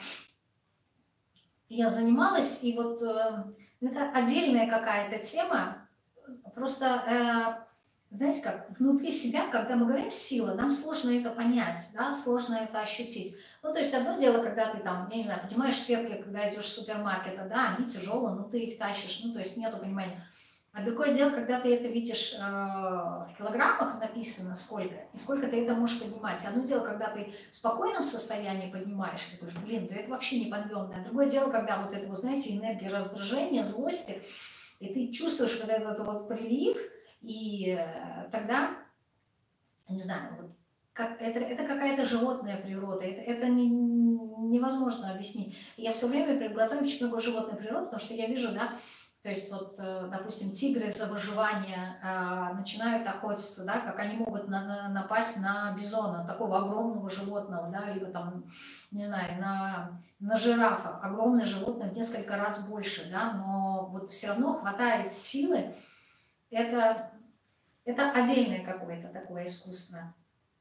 я занималась, и вот это отдельная какая-то тема. Просто, знаете как, внутри себя, когда мы говорим «сила», нам сложно это понять, да, сложно это ощутить. Ну, то есть одно дело, когда ты там, я не знаю, поднимаешь сетки, когда идешь в супермаркет, да, они тяжелые, ну, ты их тащишь, ну, то есть нету понимания. А другое дело, когда ты это видишь в килограммах написано, сколько, и сколько ты это можешь поднимать. Одно дело, когда ты в спокойном состоянии поднимаешь, ты говоришь, блин, да это вообще неподъемное. Другое дело, когда вот это, вы знаете, энергия раздражения, злости, и ты чувствуешь вот этот вот прилив, и тогда, не знаю, вот, это какая-то животная природа, это невозможно объяснить. И я все время перед глазами очень много животной природы, потому что я вижу, да, то есть вот, допустим, тигры за выживание начинают охотиться, да, как они могут напасть на бизона, такого огромного животного, да, либо там, не знаю, на жирафа, огромное животное в несколько раз больше, да, но вот все равно хватает силы, это отдельное какое-то такое искусство.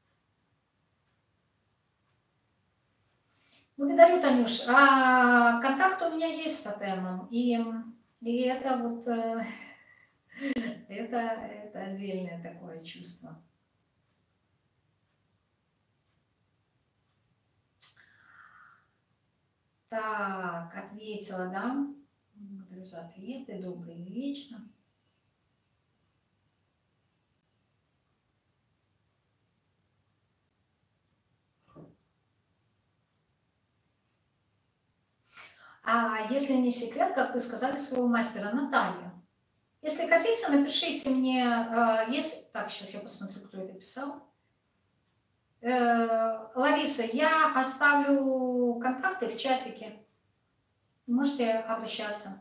Благодарю, Танюш. Контакт у меня есть с тотемом, и это вот, это отдельное такое чувство. Так, ответила, да? Благодарю за ответы, добрый вечер. А если не секрет, как вы сказали, своего мастера Наталья. Если хотите, напишите мне, есть... Так, сейчас я посмотрю, кто это писал. Лариса, я оставлю контакты в чатике. Можете обращаться.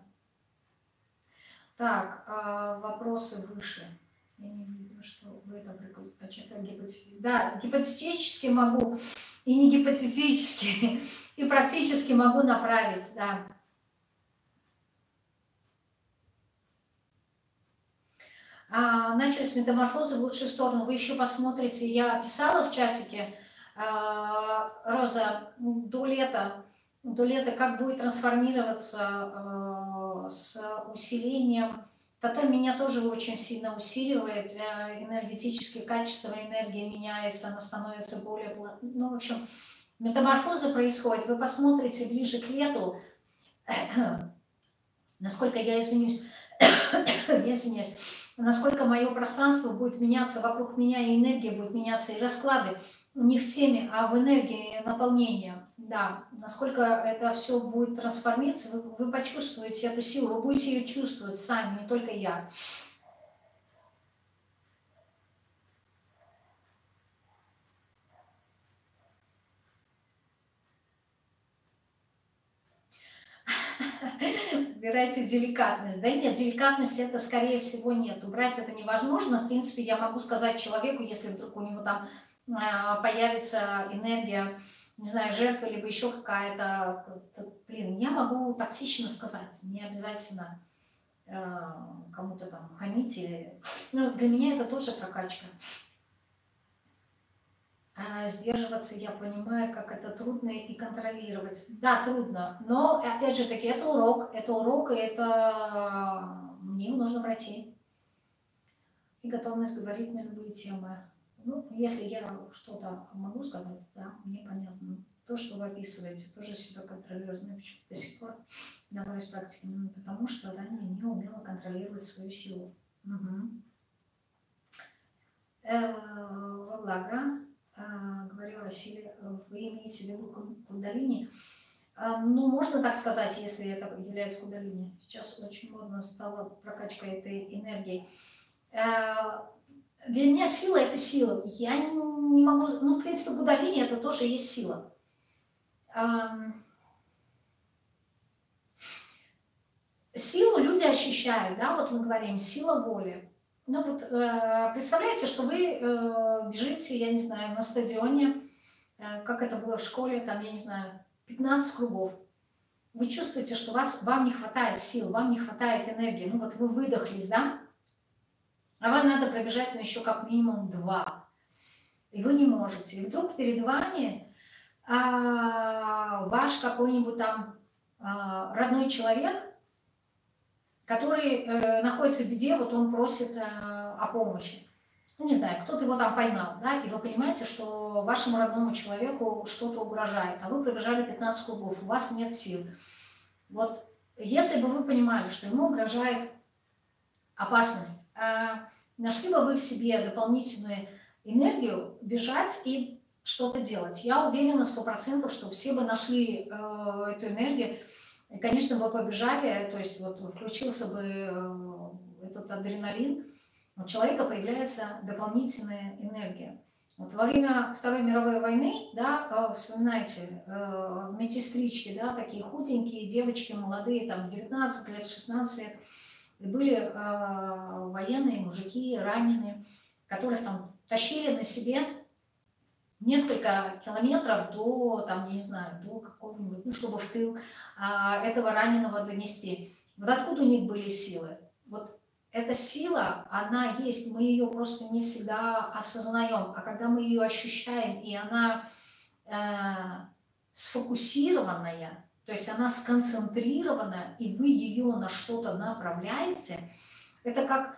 Так, вопросы выше. Я не видела, что вы это чисто гипотетически. Да, гипотетически могу, и не гипотетически, и практически могу направить, да. Начали с метаморфозы в лучшую сторону. Вы еще посмотрите, я писала в чатике, Роза, до лета, как будет трансформироваться с усилением. Тотем меня тоже очень сильно усиливает, энергетические качества, энергия меняется, она становится более... Ну, в общем, метаморфоза происходит. Вы посмотрите ближе к лету, насколько я извиняюсь, насколько мое пространство будет меняться вокруг меня, и энергия будет меняться, и расклады не в теме, а в энергии наполнения. Да, насколько это все будет трансформироваться, вы почувствуете эту силу, вы будете ее чувствовать сами, не только я. Убирайте деликатность. Да нет, деликатности это скорее всего нет. Убрать это невозможно. В принципе, я могу сказать человеку, если вдруг у него там появится энергия не знаю, жертва, либо еще какая-то, блин, я могу токсично сказать, не обязательно кому-то там хамить или... Ну, для меня это тоже прокачка. Сдерживаться, я понимаю, как это трудно и контролировать. Да, трудно, но, опять же таки, это урок, и это мне нужно пройти. И готовность говорить на любые темы. Ну, если я что-то могу сказать, да, мне понятно. То, что вы описываете, тоже себя контролирую. Знаю, почему до сих пор добавлюсь практики. Потому что ранее не умела контролировать свою силу. Угу. Во благо, говорю о силе, вы имеете в виду кундалини? Ну, можно так сказать, если это является кундалини. Сейчас очень модно стала прокачка этой энергии. Для меня сила – это сила. Я не могу... Ну, в принципе, кундалини – это тоже есть сила. Силу люди ощущают, да, вот мы говорим, сила воли. Ну вот представляете, что вы бежите, я не знаю, на стадионе, как это было в школе, там, я не знаю, 15 кругов. Вы чувствуете, что вам не хватает сил, вам не хватает энергии. Ну вот вы выдохлись, да? А вам надо пробежать, ну, еще как минимум 2. И вы не можете. И вдруг перед вами ваш какой-нибудь там родной человек, который находится в беде, вот он просит о помощи. Ну, не знаю, кто-то его там поймал, да, и вы понимаете, что вашему родному человеку что-то угрожает, а вы пробежали 15 кругов, у вас нет сил. Вот если бы вы понимали, что ему угрожает опасность, нашли бы вы в себе дополнительную энергию бежать и что-то делать. Я уверена 100%, что все бы нашли эту энергию, и, конечно, бы побежали, то есть вот включился бы этот адреналин, у человека появляется дополнительная энергия. Вот во время Второй мировой войны, да, вспоминайте, медсестрички, да, такие худенькие девочки, молодые, там 19 лет, 16 лет, и были военные мужики, раненые, которых там тащили на себе несколько километров до, там, я не знаю, до какого-нибудь, ну, чтобы в тыл этого раненого донести. Вот откуда у них были силы? Вот эта сила, она есть, мы ее просто не всегда осознаем, а когда мы ее ощущаем, и она сфокусированная, то есть она сконцентрирована, и вы ее на что-то направляете, это как...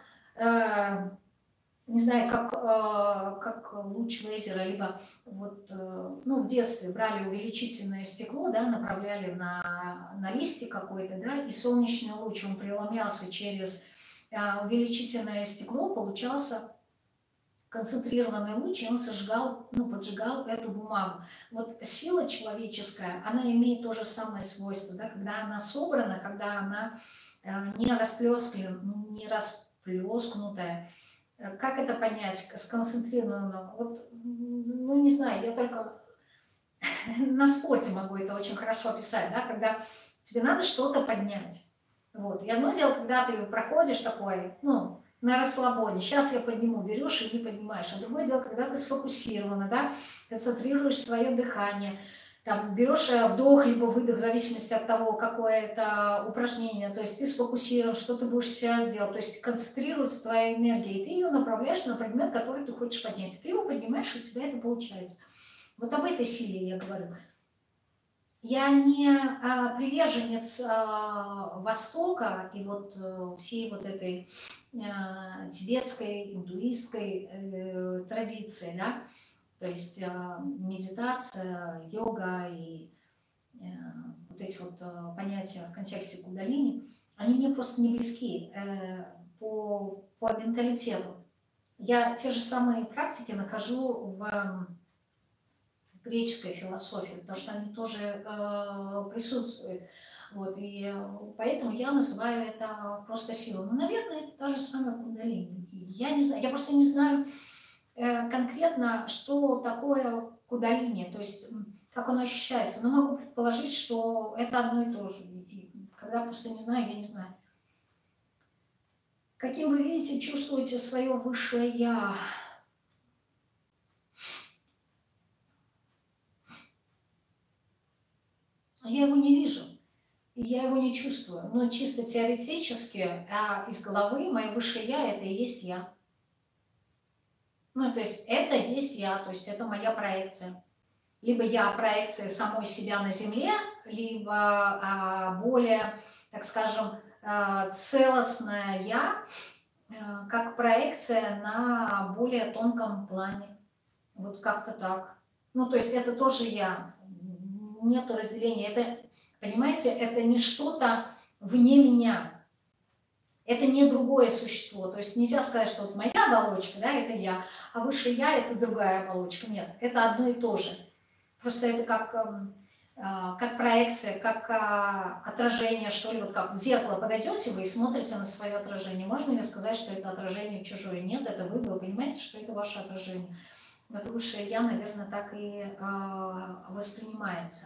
не знаю, как луч лазера, либо вот, ну, в детстве брали увеличительное стекло, да, направляли на листик какой-то, да, и солнечный луч, он преломлялся через увеличительное стекло, получался концентрированный луч, и он сожигал, ну, поджигал эту бумагу. Вот сила человеческая, она имеет то же самое свойство, да, когда она собрана, когда она не расплескнутая. Как это понять? Сконцентрированно? Вот, ну, не знаю, я только на спорте могу это очень хорошо описать, да, когда тебе надо что-то поднять. Вот. И одно дело, когда ты проходишь такой, ну, на расслабоне, сейчас я подниму, берешь и не поднимаешь. А другое дело, когда ты сфокусирована, да, концентрируешь свое дыхание, там, берешь вдох либо выдох, в зависимости от того, какое это упражнение, то есть ты сфокусирован, что ты будешь сейчас делать, то есть концентрируется твоя энергия, и ты ее направляешь на предмет, который ты хочешь поднять. Ты его поднимаешь, и у тебя это получается. Вот об этой силе я говорю. Я не приверженец Востока и вот всей вот этой тибетской, индуистской традиции, да, то есть медитация, йога и вот эти вот понятия в контексте кундалини, они мне просто не близки по менталитету. Я те же самые практики нахожу в греческой философии, потому что они тоже присутствуют. Вот, и поэтому я называю это просто силой. Ну, наверное, это та же самая кундалини. Я не знаю, я просто не знаю конкретно, что такое кундалини, то есть как оно ощущается. Но могу предположить, что это одно и то же. И когда просто не знаю, я не знаю. Каким вы видите, чувствуете свое высшее «Я»? и я его не чувствую. Но чисто теоретически, из головы мое высшее я — это и есть я. Ну, то есть это есть я, то есть это моя проекция. Либо я проекция самой себя на Земле, либо более, так скажем, целостная я, как проекция на более тонком плане. Вот как-то так. Ну, то есть это тоже я. Нету разделения. Это, понимаете, это не что-то вне меня. Это не другое существо. То есть нельзя сказать, что вот моя оболочка, да, это я, а выше я — это другая оболочка. Нет, это одно и то же. Просто это как проекция, как отражение, что ли. Вот как в зеркало подойдете вы и смотрите на свое отражение. Можно ли сказать, что это отражение чужое? Нет, это вы понимаете, что это ваше отражение. Вот высшее я, наверное, так и воспринимается.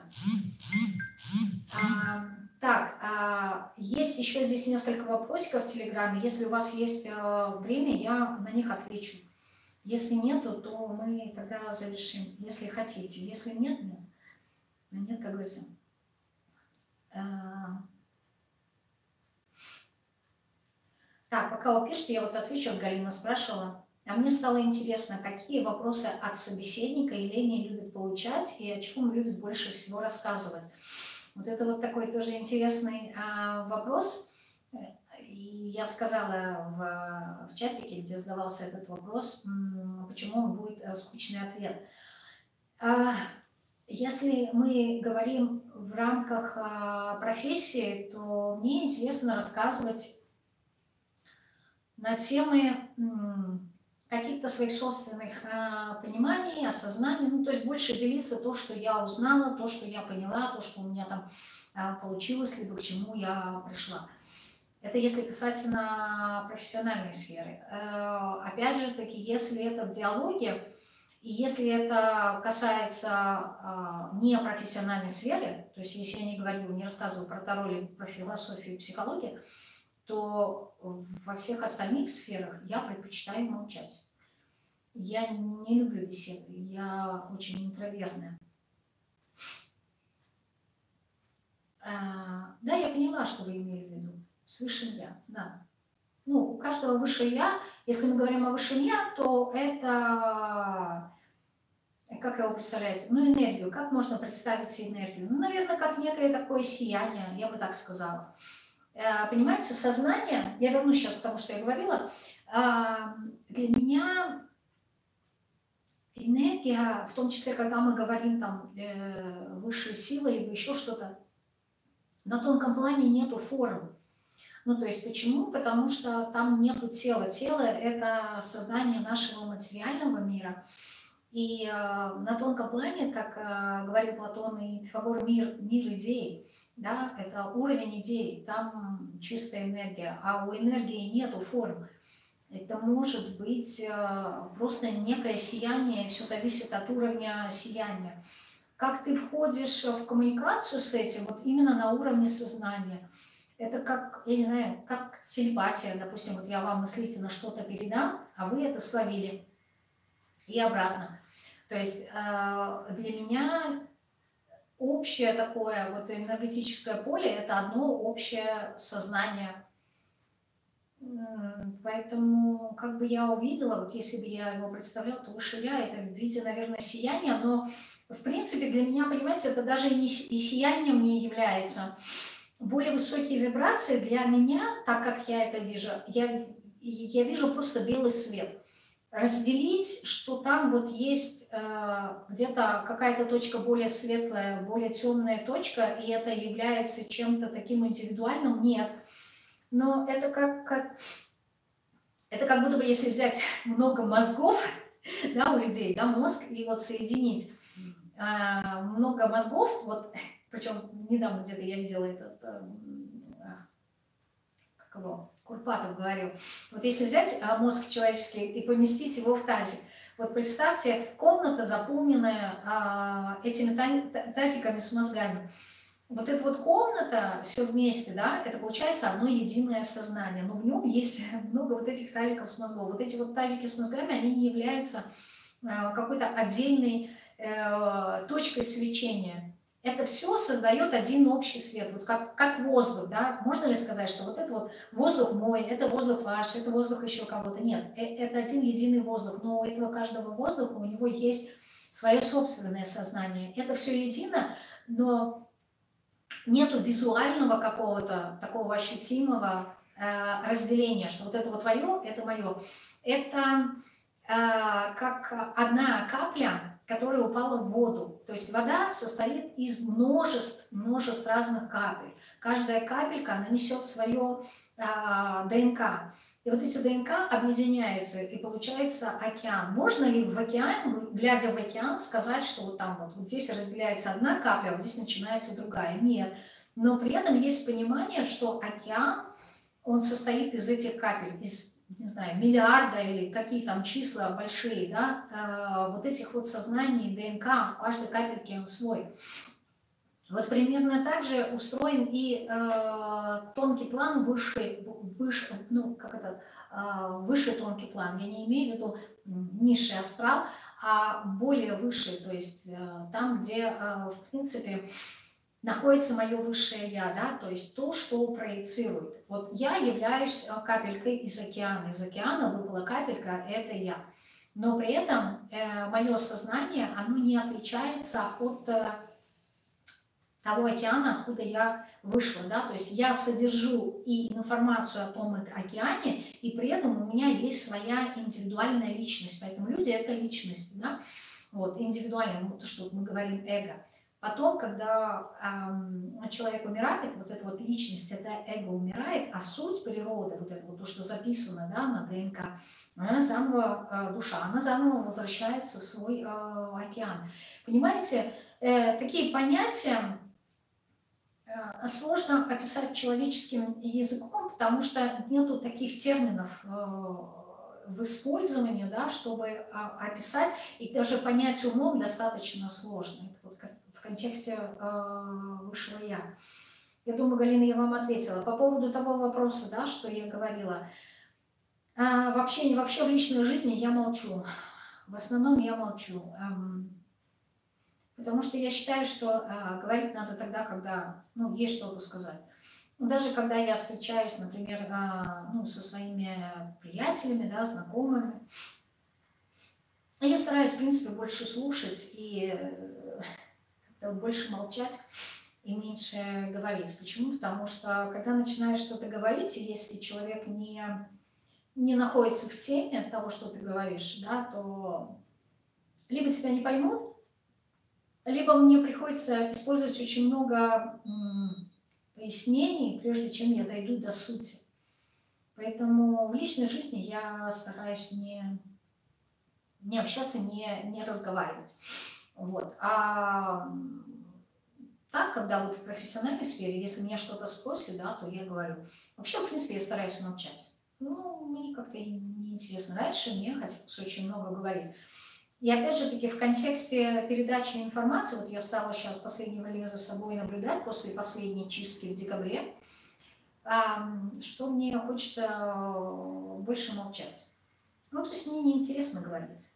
Есть еще здесь несколько вопросиков в Телеграме. Если у вас есть время, я на них отвечу. Если нету, то мы тогда завершим, если хотите. Если нет, нет. Нет, как говорится. Так, пока вы пишете, я вот отвечу, вот Галина спрашивала. А мне стало интересно, какие вопросы от собеседника Елене любит получать и о чем любит больше всего рассказывать. Вот это вот такой тоже интересный вопрос. И я сказала в чатике, где задавался этот вопрос, почему он будет скучный ответ. Если мы говорим в рамках профессии, то мне интересно рассказывать на темы каких-то своих собственных пониманий, осознаний, ну, то есть больше делиться то, что я узнала, то, что я поняла, то, что у меня там получилось, либо к чему я пришла. Это если касательно профессиональной сферы. Опять же таки, если это в диалоге, и если это касается не профессиональной сферы, то есть если я не говорю, не рассказываю про Таро или про философию и психологию, то во всех остальных сферах я предпочитаю молчать. Я не люблю беседы, я очень интровертная. Да, я поняла, что вы имели в виду. С высшим я, да. Ну, у каждого высшее я. Если мы говорим о высшем я, то это, как его представляете? Ну, энергию. Как можно представить себе энергию? Ну, наверное, как некое такое сияние, я бы так сказала. Понимаете, сознание, я вернусь сейчас к тому, что я говорила, для меня энергия, в том числе, когда мы говорим там высшие силы, либо еще что-то, на тонком плане нету форм. Ну, то есть почему? Потому что там нету тела. Тело — это создание нашего материального мира. И на тонком плане, как говорил Платон и Пифагор, мир идей. Да, это уровень идей, там чистая энергия, а у энергии нету форм. Это может быть просто некое сияние, все зависит от уровня сияния. Как ты входишь в коммуникацию с этим, вот именно на уровне сознания. Это как, я не знаю, как телепатия, допустим, вот я вам мыслительно что-то передам, а вы это словили и обратно. То есть для меня общее такое вот энергетическое поле — это одно общее сознание. Поэтому как бы я увидела, вот если бы я его представляла, то выше я это в виде, наверное, сияния, но в принципе для меня, понимаете, это даже и сиянием не является. Более высокие вибрации для меня, так как я это вижу, я вижу просто белый свет. Разделить, что там вот есть где-то какая-то точка более светлая, более темная точка, и это является чем-то таким индивидуальным, нет. Но это это как будто бы, если взять много мозгов, да, у людей, да, мозг, и вот соединить много мозгов, вот, причем недавно где-то я видела этот, как его, Курпатов говорил, вот если взять мозг человеческий и поместить его в тазик, вот представьте, комната, заполненная этими тазиками с мозгами. Вот эта вот комната, все вместе, да, это получается одно единое сознание, но в нем есть много вот этих тазиков с мозгов. Вот эти вот тазики с мозгами, они не являются какой-то отдельной точкой свечения. это все создает один общий свет, вот как воздух, да, можно ли сказать, что вот это вот воздух мой, это воздух ваш, это воздух еще кого-то, нет, это один единый воздух, но у этого каждого воздуха у него есть свое собственное сознание, это все едино, но нету визуального какого-то такого ощутимого разделения, что вот это вот твое, это мое. Это как одна капля, которая упала в воду. То есть вода состоит из множеств разных капель. Каждая капелька, она несет свое ДНК. И вот эти ДНК объединяются, и получается океан. Можно ли в океан, глядя в океан, сказать, что вот там вот здесь разделяется одна капля, а вот здесь начинается другая? Нет. Но при этом есть понимание, что океан, он состоит из этих капель, из, не знаю, миллиарда или какие там числа большие, да, вот этих вот сознаний, ДНК, у каждой капельки он свой. Вот примерно так же устроен и тонкий план выше, ну, как это, выше тонкий план. Я не имею в виду низший астрал, а более высший, то есть там, где, в принципе, находится мое высшее я, да, то есть то, что проецирует. Вот я являюсь капелькой из океана выпала капелька, это я. Но при этом мое сознание, оно не отличается от того океана, откуда я вышла, да, то есть я содержу и информацию о том океане, и при этом у меня есть своя индивидуальная личность, поэтому люди — это личность, да, вот, индивидуальная, ну, то, что мы говорим эго. Потом, когда человек умирает, вот эта вот личность, это эго умирает, а суть природы, вот это вот то, что записано, да, на ДНК, она заново, душа, она заново возвращается в свой океан. Понимаете, такие понятия сложно описать человеческим языком, потому что нету таких терминов в использовании, да, чтобы описать, и даже понять умом достаточно сложно. Это вот в контексте высшего я. Я думаю, Галина, я вам ответила. По поводу того вопроса, да, что я говорила. Вообще в личной жизни я молчу. В основном я молчу. Потому что я считаю, что говорить надо тогда, когда, ну, есть что-то сказать. Даже когда я встречаюсь, например, ну, со своими приятелями, да, знакомыми, я стараюсь, в принципе, больше слушать и больше молчать и меньше говорить. Почему? Потому что, когда начинаешь что-то говорить, и если человек не находится в теме того, что ты говоришь, да, то либо тебя не поймут, либо мне приходится использовать очень много пояснений, прежде чем я дойду до сути. Поэтому в личной жизни я стараюсь не общаться, не разговаривать. Вот. А так, когда вот в профессиональной сфере, если меня что-то спросят, да, то я говорю. Вообще, в принципе, я стараюсь молчать. Ну, мне как-то неинтересно. Раньше мне хотелось очень много говорить. И опять же таки в контексте передачи информации, вот я стала сейчас в последнее время за собой наблюдать после последней чистки в декабре, что мне хочется больше молчать. Ну, то есть мне неинтересно говорить.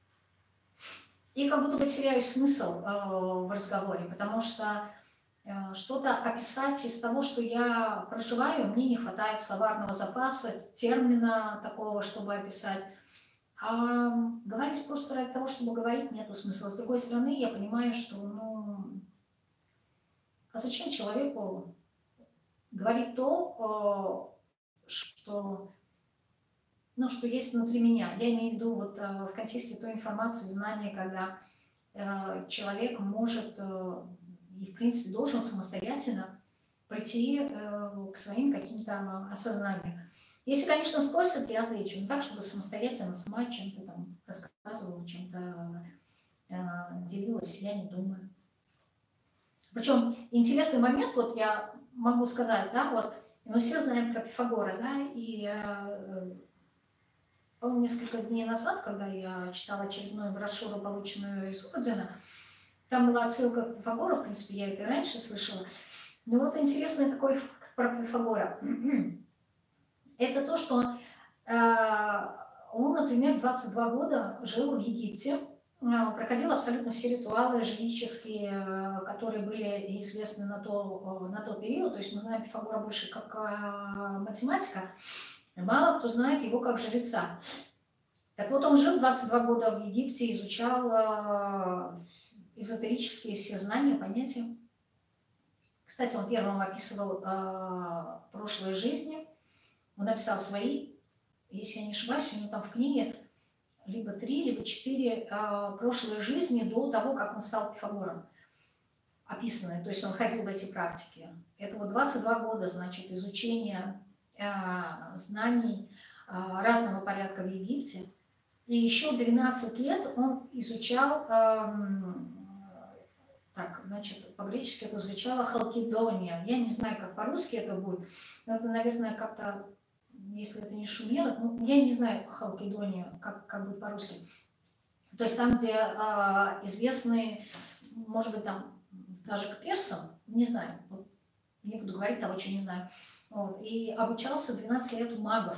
И как будто бы теряю смысл в разговоре, потому что что-то описать из того, что я проживаю, мне не хватает словарного запаса, термина такого, чтобы описать. А говорить просто ради того, чтобы говорить, нету смысла. С другой стороны, я понимаю, что, ну, а зачем человеку говорить то, что, ну, что есть внутри меня? Я имею в виду вот в контексте той информации, знания, когда человек может и, в принципе, должен самостоятельно прийти к своим каким-то осознаниям. Если, конечно, спросят, я отвечу. Но так, чтобы самостоятельно сама чем-то там рассказывала, чем-то делилась, я не думаю. Причем интересный момент, вот я могу сказать, да, вот мы все знаем про Пифагора, да, и по-моему, несколько дней назад, когда я читала очередную брошюру, полученную из ордена, там была отсылка к Пифагору, в принципе, я это и раньше слышала. Но вот интересный такой факт про Пифагора. Это то, что он, например, 22 года жил в Египте, проходил абсолютно все ритуалы жреческие, которые были известны на тот период. То есть мы знаем Пифагора больше как математика, мало кто знает его как жреца. Так вот, он жил 22 года в Египте, изучал эзотерические все знания, понятия. Кстати, он первым описывал прошлые жизни. Он написал свои, если я не ошибаюсь, у него там в книге либо 3, либо 4 прошлые жизни до того, как он стал Пифагором описаны. То есть он ходил в эти практики. Это вот 22 года, значит, изучения знаний разного порядка в Египте. И еще 12 лет он изучал, так, значит, по-гречески это звучало халкидония. Я не знаю, как по-русски это будет. Но это, наверное, как-то, если это не шумер, ну, я не знаю халкидония, как будет по-русски. То есть там, где известные, может быть, там даже к персам, не знаю, вот, не буду говорить того, что не знаю. Вот. И обучался 12 лет у магов.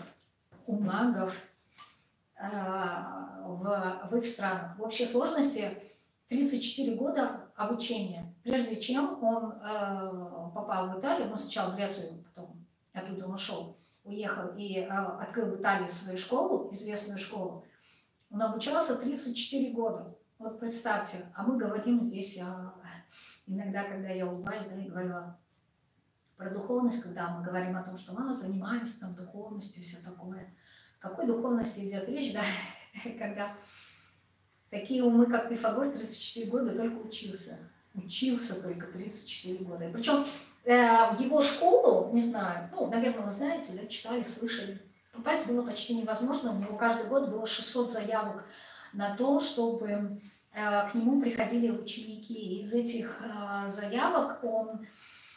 В их странах. В общей сложности 34 года обучения. Прежде чем он попал в Италию, ну сначала в Грецию, потом оттуда он ушел, уехал и открыл в Италии свою школу, известную школу. Он обучался 34 года. Вот представьте, а мы говорим здесь, иногда, когда я улыбаюсь, да, и говорю про духовность, когда мы говорим о том, что мы занимаемся там духовностью и все такое. О какой духовности идет речь, да, когда такие умы, как Пифагор, 34 года только учился. Учился только 34 года. Причем в его школу, не знаю, ну, наверное, вы знаете, да, читали, слышали, попасть было почти невозможно. У него каждый год было 600 заявок на то, чтобы к нему приходили ученики. Из этих заявок он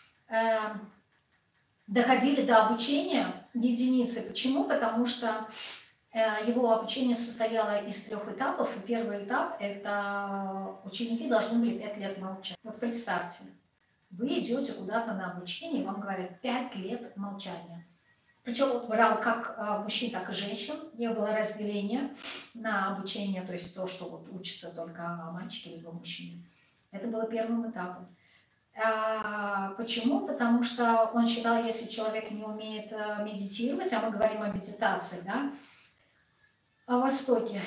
доходили до обучения единицы. Почему? Потому что его обучение состояло из 3 этапов. И первый этап – это ученики должны были 5 лет молчать. Вот представьте, вы идете куда-то на обучение, и вам говорят 5 лет молчания. Причем он брал как мужчин, так и женщин. Не было разделения на обучение, то есть то, что вот учатся только мальчики либо мужчины. Это было первым этапом. Почему? Потому что он считал, если человек не умеет медитировать, а мы говорим о медитации, да, о Востоке.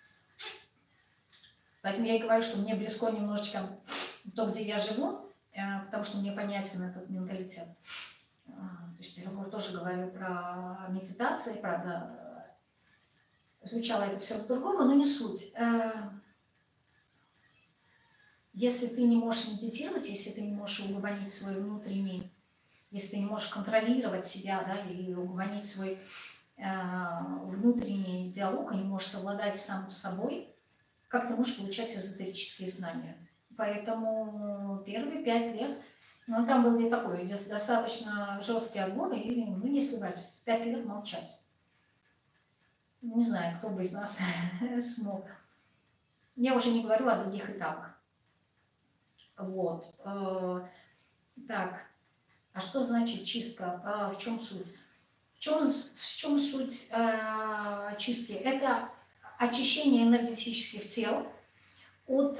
Поэтому я и говорю, что мне близко немножечко то, где я живу, потому что мне понятен этот менталитет. То есть Пифагор тоже говорил про медитацию, правда, звучало это все по-другому, но не суть. Если ты не можешь медитировать, если ты не можешь угомонить свой внутренний, если ты не можешь контролировать себя, да, или угомонить свой внутренний диалог, и не можешь совладать сам с собой, как ты можешь получать эзотерические знания? Поэтому первые 5 лет, ну, там был и такой достаточно жесткий отбор, и, ну, если брать, 5 лет молчать. Не знаю, кто бы из нас смог. Я уже не говорю о других этапах. Вот. Так, а что значит чистка? В чем суть? В чем суть чистки? Это очищение энергетических тел от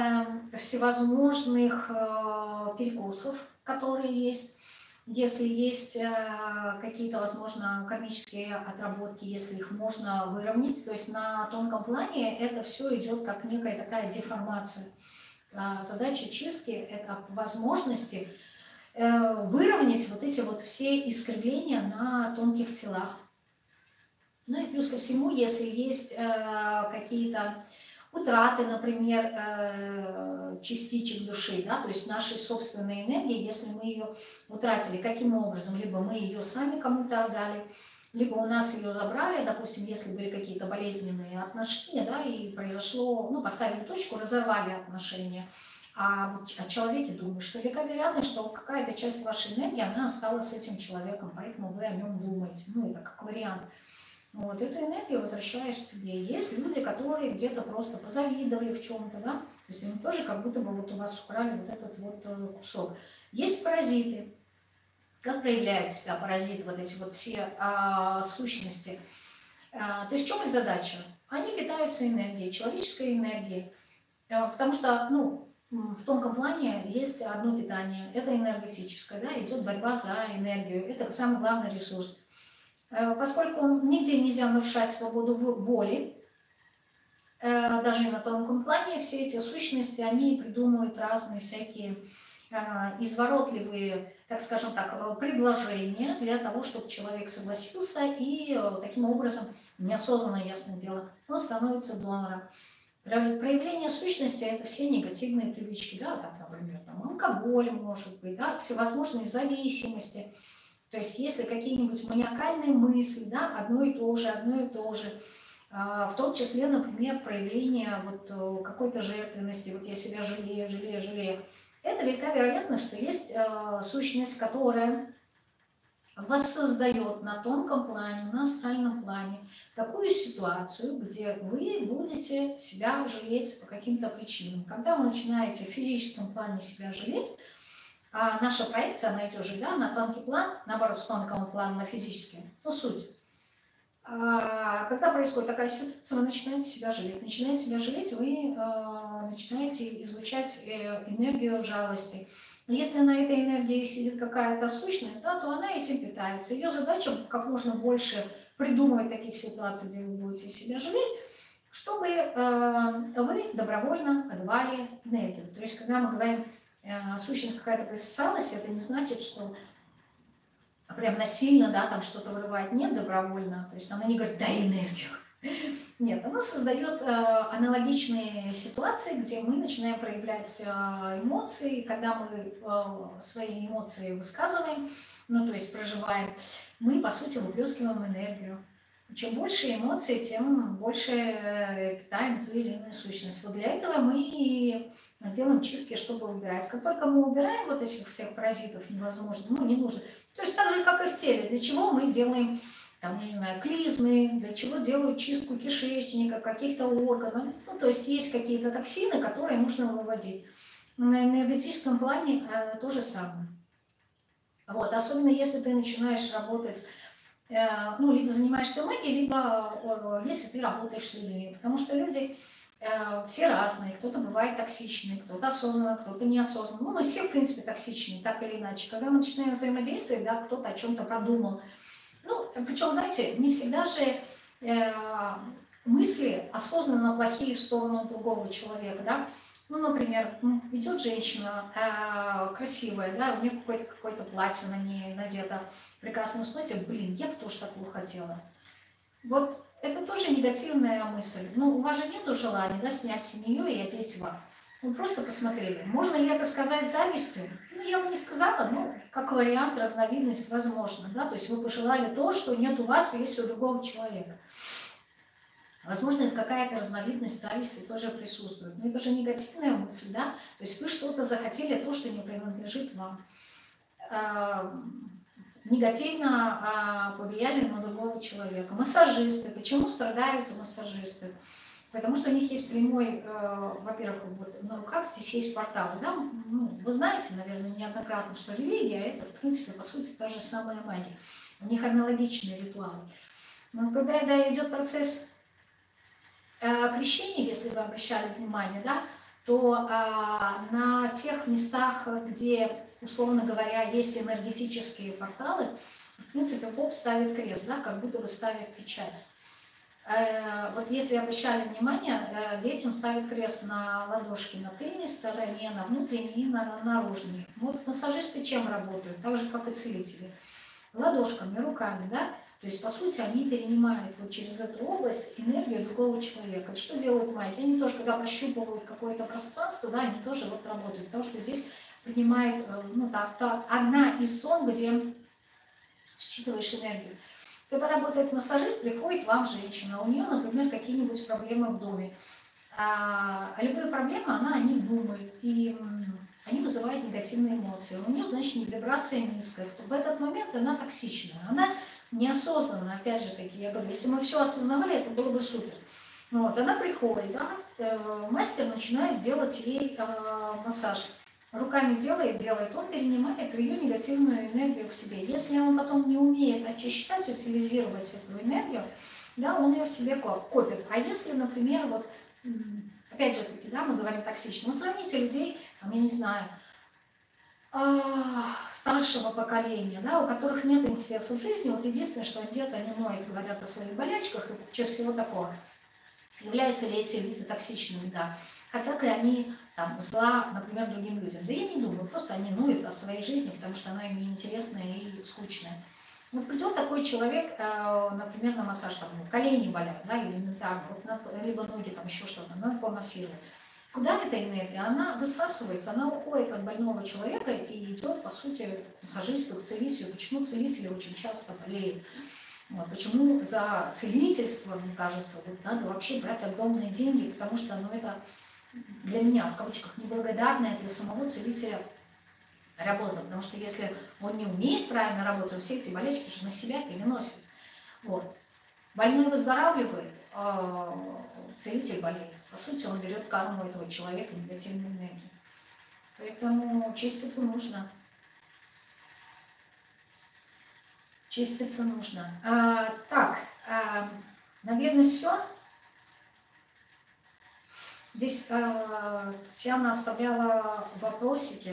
всевозможных перекосов, которые есть. Если есть какие-то, возможно, кармические отработки, если их можно выровнять, то есть на тонком плане это все идет как некая такая деформация. Задача чистки – это по возможности выровнять вот эти вот все искривления на тонких телах. Ну и плюс ко всему, если есть какие-то утраты, например, частичек души, да, то есть нашей собственной энергии, если мы ее утратили, каким образом? Либо мы ее сами кому-то отдали, либо у нас ее забрали, допустим, если были какие-то болезненные отношения, да, и произошло, ну, поставили точку, разорвали отношения, а о человеке думаешь, что велика вероятность, что какая-то часть вашей энергии, она осталась с этим человеком, поэтому вы о нем думаете, ну, это как вариант. Вот, эту энергию возвращаешь себе. Есть люди, которые где-то просто позавидовали в чем-то, да, то есть они тоже как будто бы вот у вас украли вот этот вот кусок. Есть паразиты. Как проявляет себя паразит, вот эти вот все сущности? То есть в чем их задача? Они питаются энергией, человеческой энергией. Потому что, ну, в тонком плане есть одно питание, это энергетическое, да, идет борьба за энергию, это самый главный ресурс. Поскольку нигде нельзя нарушать свободу воли, даже и на тонком плане, все эти сущности, они придумывают разные всякие изворотливые, так скажем так, предложения для того, чтобы человек согласился и таким образом, неосознанно, ясное дело, он становится донором. Проявление сущности – это все негативные привычки, да, так, например, там, алкоголь может быть, да, всевозможные зависимости. То есть если какие-нибудь маниакальные мысли, да, одно и то же, в том числе, например, проявление вот какой-то жертвенности, вот я себя жалею. Это велика вероятность, что есть сущность, которая воссоздает на тонком плане, на астральном плане такую ситуацию, где вы будете себя жалеть по каким-то причинам. Когда вы начинаете в физическом плане себя жалеть, наша проекция, она идет же, да, на тонкий план, наоборот, с тонкого плана на физический, ну, суть. Когда происходит такая ситуация, вы начинаете себя жалеть, вы начинаете излучать энергию жалости. Если на этой энергии сидит какая-то сущность, да, то она этим питается. Ее задача как можно больше придумывать таких ситуаций, где вы будете себя жалеть, чтобы вы добровольно отдавали энергию. То есть, когда мы говорим, сущность какая-то присосалась, это не значит, что прям насильно, да, там что-то вырывает. Нет, добровольно. То есть она не говорит, дай энергию. Нет, она создает аналогичные ситуации, где мы начинаем проявлять эмоции. Когда мы свои эмоции высказываем, ну, то есть проживаем, мы, по сути, выплескиваем энергию. Чем больше эмоций, тем больше питаем ту или иную сущность. Вот для этого мы делаем чистки, чтобы убирать. Как только мы убираем вот этих всех паразитов невозможно, ну, не нужно. То есть так же, как и в теле. Для чего мы делаем, там, я не знаю, клизмы, для чего делают чистку кишечника, каких-то органов. Ну, то есть есть какие-то токсины, которые нужно выводить. На энергетическом плане то же самое. Вот, особенно если ты начинаешь работать, ну, либо занимаешься магией, либо если ты работаешь с людьми. Потому что люди все разные, кто-то бывает токсичный, кто-то осознанно, кто-то неосознанно. Ну, мы все, в принципе, токсичные, так или иначе. Когда мы начинаем взаимодействовать, да, кто-то о чем-то продумал. Ну, причем, знаете, не всегда же мысли осознанно плохие в сторону другого человека, да. Ну, например, идет женщина красивая, да, у нее какое-то платье на ней надето, прекрасном смысле, блин, я бы тоже такого хотела. Вот это тоже негативная мысль. Но у вас же нет желания, да, снять с нее и одеть вам. Вы просто посмотрели. Можно ли это сказать завистью? Ну, я бы не сказала, но как вариант, разновидность возможно, да, то есть вы пожелали то, что нет у вас, есть у другого человека. Возможно, это какая-то разновидность зависти тоже присутствует. Но это же негативная мысль, да? То есть вы что-то захотели, то, что не принадлежит вам. Негативно повлияли на другого человека. Массажисты. Почему страдают массажисты? Потому что у них есть прямой, во-первых, вот на руках здесь есть порталы. Да? Ну, вы знаете, наверное, неоднократно, что религия – это, в принципе, по сути, та же самая магия. У них аналогичные ритуалы. Но когда идет процесс крещение, если вы обращали внимание, да, то на тех местах, где, условно говоря, есть энергетические порталы, в принципе, поп ставит крест, да, как будто бы ставит печать. Вот если обращали внимание, детям ставят крест на ладошке, на тыльной стороне, на внутренней и на наружной. Вот массажисты чем работают? Так же, как и целители. Ладошками, руками, да? То есть, по сути, они перенимают вот через эту область энергию другого человека. Что делают маги? Они тоже, когда прощупывают какое-то пространство, да, они тоже вот работают. Потому что здесь принимает, ну, так, одна из зон, где считываешь энергию. Когда работает массажист, приходит вам женщина, у нее, например, какие-нибудь проблемы в доме. Любые проблемы, она о них думает, и они вызывают негативные эмоции. У нее, значит, вибрация низкая. В этот момент она токсичная, она неосознанно, опять же таки, я говорю, если мы все осознавали, это было бы супер. Вот, она приходит, да, мастер начинает делать ей массаж. Руками делает, он перенимает ее негативную энергию к себе. Если он потом не умеет очищать, утилизировать эту энергию, да, он ее в себе копит. А если, например, вот, опять же таки, да, мы говорим токсично. Но сравните людей, там, я не знаю, старшего поколения, да, у которых нет интереса в жизни, вот единственное, что они делают, они ноют, говорят о своих болячках и куча всего такого. Являются ли эти люди токсичными, да. Хотят ли они там зла, например, другим людям? Да я не думаю, просто они ноют о своей жизни, потому что она им неинтересная и скучная. Вот придет такой человек, например, на массаж, там, колени болят, да, элементарно, вот, либо ноги, там еще что-то, надо помассировать. Куда эта энергия? Она высасывается, она уходит от больного человека и идет, по сути, к массажисту, к целителю. Почему целители очень часто болеют? Вот, почему за целительство, мне кажется, вот, надо вообще брать огромные деньги, потому что это для меня, в кавычках, неблагодарная для самого целителя работа. Потому что если он не умеет правильно работать, он все эти болячки же на себя переносит. Вот. Больной выздоравливает, целитель болеет. По сути, он берет карму этого человека, негативную энергию. Поэтому чиститься нужно. Чиститься нужно. Наверное, все. Здесь Татьяна оставляла вопросики.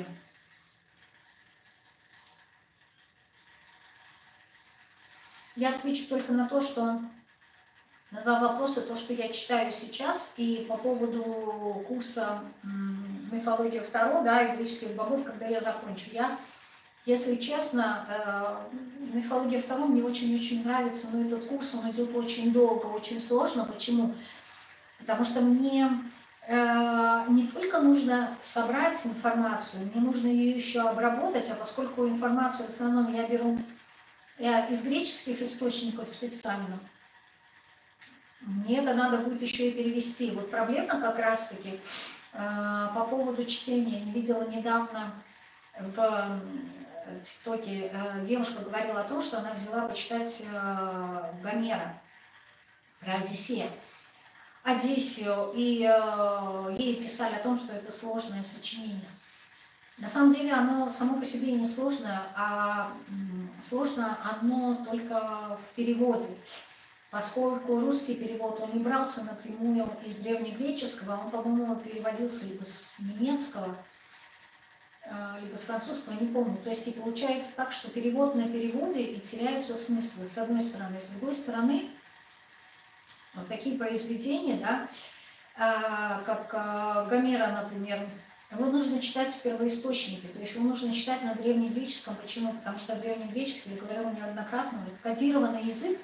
Я отвечу только на то, что на два вопроса, то, что я читаю сейчас, и по поводу курса «Мифология Таро», да, и греческих богов, когда я закончу. Если честно, «Мифология Таро» мне очень-очень нравится, но этот курс, он идет очень долго, очень сложно. Почему? Потому что мне не только нужно собрать информацию, мне нужно ее еще обработать, а поскольку информацию в основном я беру из греческих источников специально, мне это надо будет еще и перевести. Вот проблема как раз-таки по поводу чтения. Я видела недавно в ТикТоке, девушка говорила о том, что она взяла почитать Гомера про Одиссею, и ей писали о том, что это сложное сочинение. На самом деле оно само по себе не сложное, а сложно оно только в переводе. Поскольку русский перевод, он не брался напрямую из древнегреческого, он, по-моему, переводился либо с немецкого, либо с французского, не помню. То есть и получается так, что перевод на переводе, и теряются смыслы, с одной стороны. С другой стороны, вот такие произведения, да, как Гомера, например, его нужно читать в первоисточнике, то есть его нужно читать на древнегреческом. Почему? Потому что древнегреческий, я говорила неоднократно, это кодированный язык,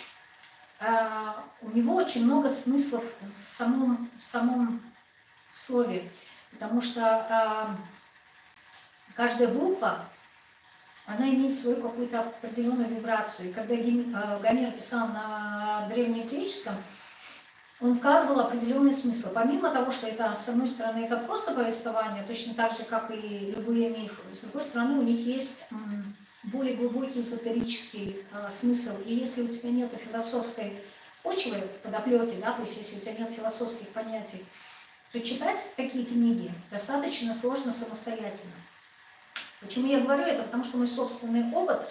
у него очень много смыслов в самом слове, потому что каждая буква, она имеет свою какую-то определенную вибрацию. И когда Гомер писал на древнегреческом, он вкладывал определенные смыслы. Помимо того, что это, с одной стороны, это просто повествование, точно так же, как и любые мифы, с другой стороны, у них есть более глубокий эзотерический смысл. И если у тебя нет философской почвы, подоплеки, да, то есть если у тебя нет философских понятий, то читать такие книги достаточно сложно самостоятельно. Почему я говорю это? Потому что мой собственный опыт,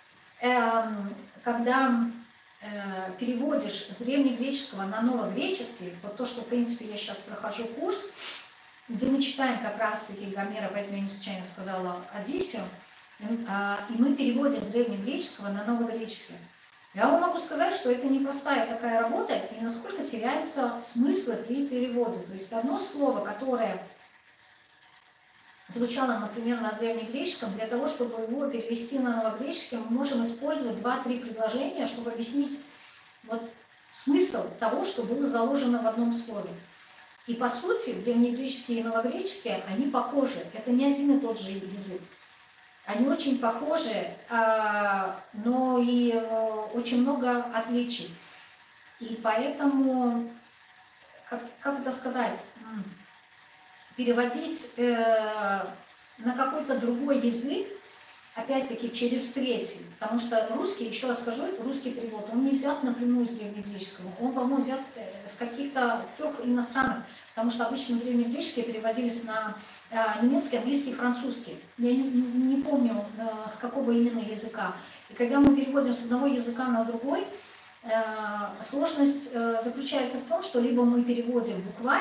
когда переводишь с древнегреческого на новогреческий, вот то, что, в принципе, я сейчас прохожу курс, где мы читаем как раз-таки Гомера, поэтому я не случайно сказала Одиссею, и мы переводим с древнегреческого на новогреческий. Я вам могу сказать, что это непростая такая работа, и насколько теряются смыслы при переводе. То есть одно слово, которое звучало, например, на древнегреческом, для того, чтобы его перевести на новогреческий, мы можем использовать 2-3 предложения, чтобы объяснить вот смысл того, что было заложено в одном слове. И по сути, древнегреческие и новогреческие, они похожи. Это не один и тот же язык. Они очень похожи, но и очень много отличий. И поэтому, как это сказать, переводить на какой-то другой язык, опять-таки через третий, потому что русский, еще раз скажу, русский перевод, он не взят напрямую с древнегреческого, он, по-моему, взят с каких-то 3 иностранных, потому что обычно древнегреческие переводились на немецкий, английский, французский. Я не помню, с какого именно языка. И когда мы переводим с одного языка на другой, сложность заключается в том, что либо мы переводим буквально,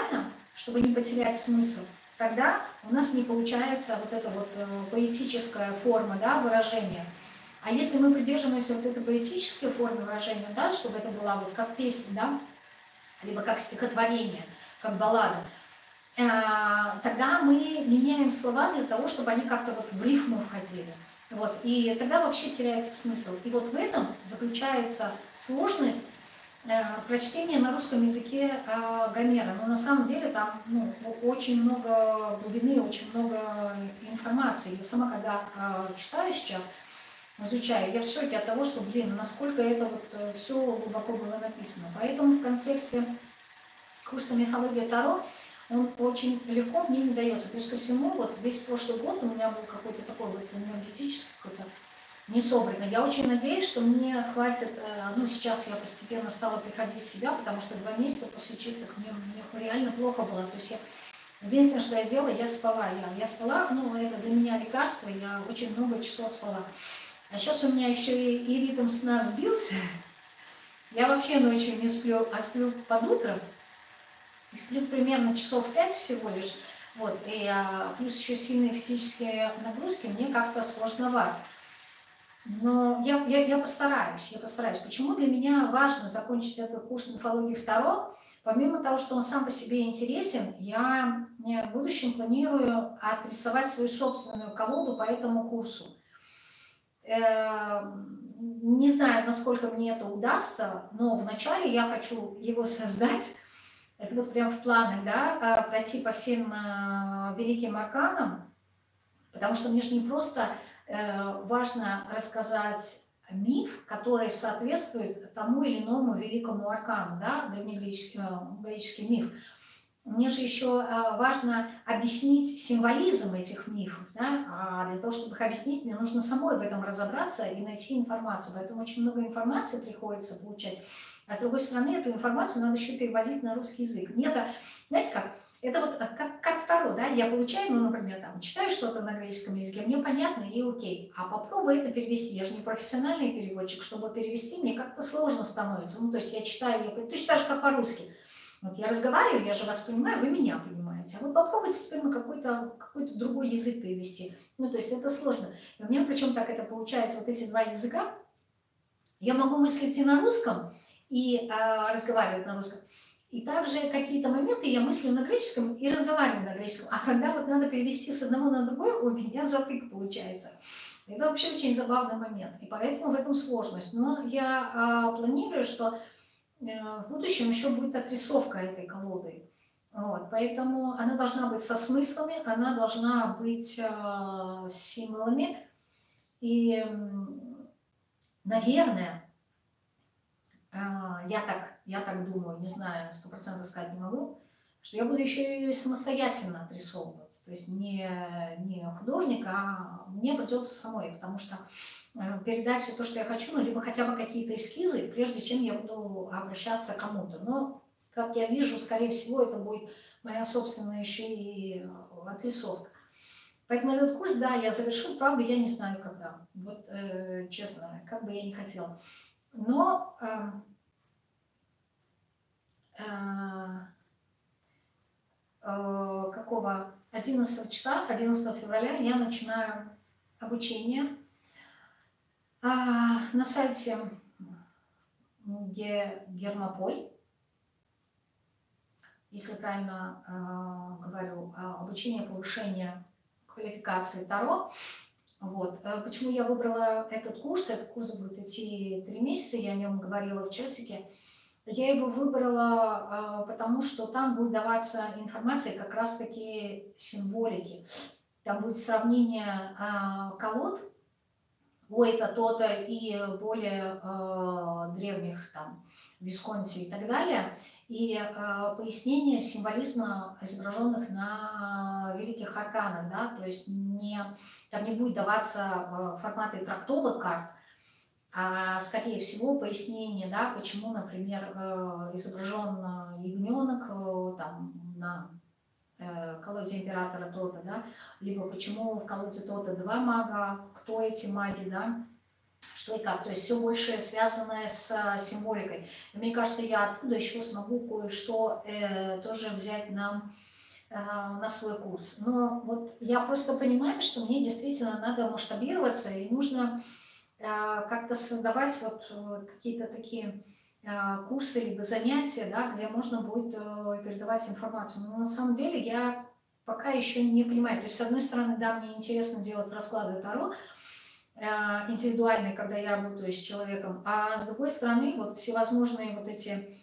чтобы не потерять смысл. Тогда у нас не получается вот эта вот поэтическая форма, да, выражения. А если мы придерживаемся вот этой поэтической формы выражения, да, чтобы это была вот как песня, да, либо как стихотворение, как баллада, тогда мы меняем слова для того, чтобы они как-то вот в рифму входили. Вот, и тогда вообще теряется смысл. И вот в этом заключается сложность прочтения на русском языке Гомера. Но на самом деле там очень много глубины, очень много информации. Я сама, когда читаю сейчас, изучаю, я в шоке от того, что, насколько это вот все глубоко было написано. Поэтому в контексте курса «Мифология Таро» он очень легко мне не дается. Плюс ко всему, вот весь прошлый год у меня был какой-то такой вот энергетический, какой-то несобранный. Я очень надеюсь, что мне хватит, сейчас я постепенно стала приходить в себя, потому что 2 месяца после чисток мне реально плохо было. То есть единственное, что я делала, я спала. Я спала, это для меня лекарство, я очень много часов спала. А сейчас у меня еще и ритм сна сбился. Я вообще ночью не сплю, а сплю под утро. И сплю примерно часов 5 всего лишь. Вот, и плюс еще сильные физические нагрузки, мне как-то сложновато. Но я постараюсь. Почему для меня важно закончить этот курс мифологии Таро? Помимо того, что он сам по себе интересен, я в будущем планирую отрисовать свою собственную колоду по этому курсу. Не знаю, насколько мне это удастся, но вначале я хочу его создать. Это вот прям в планах, да, пройти по всем великим арканам, потому что мне же не просто важно рассказать миф, который соответствует тому или иному великому аркану, да, древнегреческий миф. Мне же еще важно объяснить символизм этих мифов, да? А для того, чтобы их объяснить, мне нужно самой в этом разобраться и найти информацию. Поэтому очень много информации приходится получать. А с другой стороны, эту информацию надо еще переводить на русский язык. Мне-то, знаете как, это вот как Таро, да, я получаю, например, там, читаю что-то на греческом языке, мне понятно и окей, а попробуй это перевести. Я же не профессиональный переводчик, чтобы перевести, мне как-то сложно становится. То есть я читаю, точно так же, как по-русски. Вот я разговариваю, я же вас понимаю, вы меня понимаете. А вот попробуйте теперь на какой-то другой язык перевести. То есть это сложно. И у меня причем так это получается, вот эти 2 языка. Я могу мыслить и на русском, и разговаривать на русском. И также какие-то моменты я мыслю на греческом и разговариваю на греческом. А когда вот надо перевести с одного на другое, у меня затык получается. Это вообще очень забавный момент. И поэтому в этом сложность. Но я планирую, что в будущем еще будет отрисовка этой колоды. Вот, поэтому она должна быть со смыслами, она должна быть с символами. И, наверное, я так думаю, не знаю, 100% сказать не могу, что я буду еще ее самостоятельно отрисовывать. То есть не художник, а мне придется самой, потому что передать все то, что я хочу, либо хотя бы какие-то эскизы, прежде чем я буду обращаться к кому-то. Но, как я вижу, скорее всего, это будет моя собственная еще и отрисовка. Поэтому этот курс, да, я завершу, правда, я не знаю когда. Вот, честно, как бы я ни хотела. Но какого 11 числа, 11 февраля я начинаю обучение на сайте Гермополь, если правильно говорю, обучение повышения квалификации Таро. Вот. Почему я выбрала этот курс? Этот курс будет идти 3 месяца, я о нем говорила в чатике. Я его выбрала, потому что там будет даваться информация как раз-таки символики. Там будет сравнение колод, это то-то и более древних, там, Висконти и так далее, и пояснение символизма, изображенных на великих арканах, да, то есть там не будет даваться форматы трактовок карт, а скорее всего пояснение, да, почему, например, изображен ягненок там на колоде императора то-то, да, либо почему в колоде то-то 2 мага, кто эти маги, да, что и как. То есть все больше связанное с символикой. И мне кажется, я оттуда еще смогу кое-что тоже взять на свой курс. Но вот я просто понимаю, что мне действительно надо масштабироваться, и нужно как-то создавать вот какие-то такие курсы либо занятия, да, где можно будет передавать информацию. Но на самом деле я пока еще не понимаю. То есть, с одной стороны, да, мне интересно делать расклады Таро, индивидуальные, когда я работаю с человеком, а с другой стороны, вот всевозможные вот эти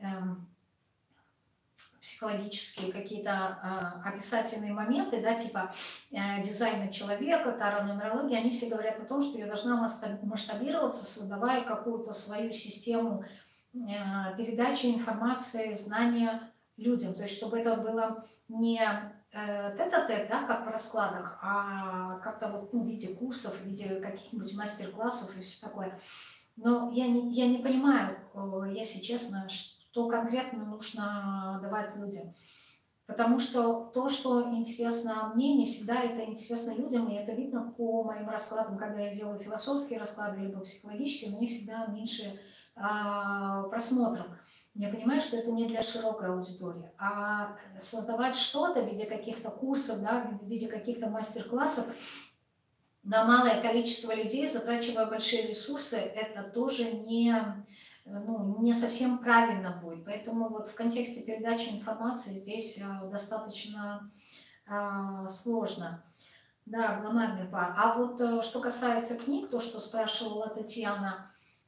психологические какие-то описательные моменты, да, типа дизайна человека, таро-нумерологии, они все говорят о том, что я должна масштабироваться, создавая какую-то свою систему передачи информации, знания людям. То есть, чтобы это было не тет-а-тет, да, как в раскладах, а как-то вот, ну, в виде курсов, в виде каких-нибудь мастер-классов и все такое. Но я не понимаю, если честно, что конкретно нужно давать людям. Потому что то, что интересно мне, не всегда это интересно людям, и это видно по моим раскладам, когда я делаю философские расклады, либо психологические, у них всегда меньше просмотров. Я понимаю, что это не для широкой аудитории. А создавать что-то в виде каких-то курсов, да, в виде каких-то мастер-классов на малое количество людей, затрачивая большие ресурсы, это тоже не совсем правильно будет. Поэтому вот в контексте передачи информации здесь достаточно сложно. Да, гламадный пар. А вот что касается книг, то, что спрашивала Татьяна,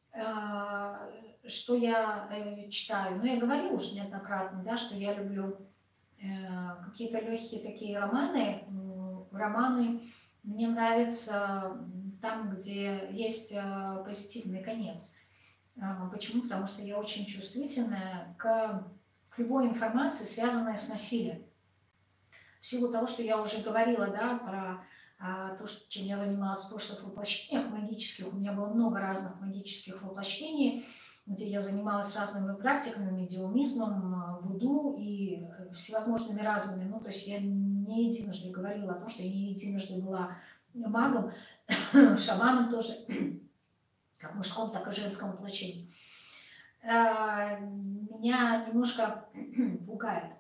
что я читаю. Ну, я говорила уже неоднократно, да, что я люблю какие-то легкие такие романы. Романы мне нравятся там, где есть позитивный конец. Почему? Потому что я очень чувствительная к любой информации, связанной с насилием. В силу того, что я уже говорила, да, про то, чем я занималась в прошлых воплощениях магических. У меня было много разных магических воплощений, где я занималась разными практиками, медиумизмом, вуду и всевозможными разными. Ну, то есть я не единожды говорила о том, что я не единожды была магом, шаманом тоже, как в мужском, так и в женском воплощении. Меня немножко пугает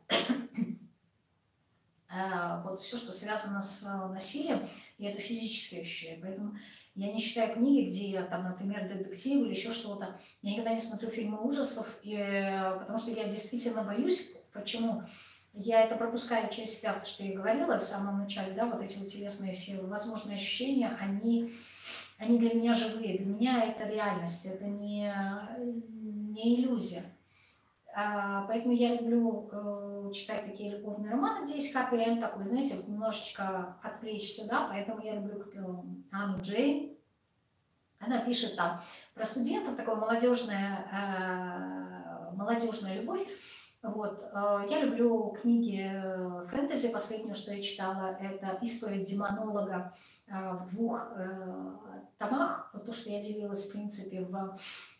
вот все, что связано с насилием, и это физическое ощущение. Поэтому я не читаю книги, где там, например, детектив или еще что-то. Я никогда не смотрю фильмы ужасов, потому что я действительно боюсь. Почему? Я это пропускаю через себя, потому что я говорила в самом начале, да, вот эти вот телесные все возможные ощущения, они для меня живые, для меня это реальность, это не иллюзия. Поэтому я люблю читать такие любовные романы, где есть хэппи-энд такой, знаете, вот немножечко отвлечься, да, поэтому я люблю Анну Джейн. Она пишет там про студентов, такая молодежная любовь. Вот. Я люблю книги фэнтези. Последнее, что я читала, это «Исповедь демонолога» в 2 томах. Вот то, что я делилась, в принципе, в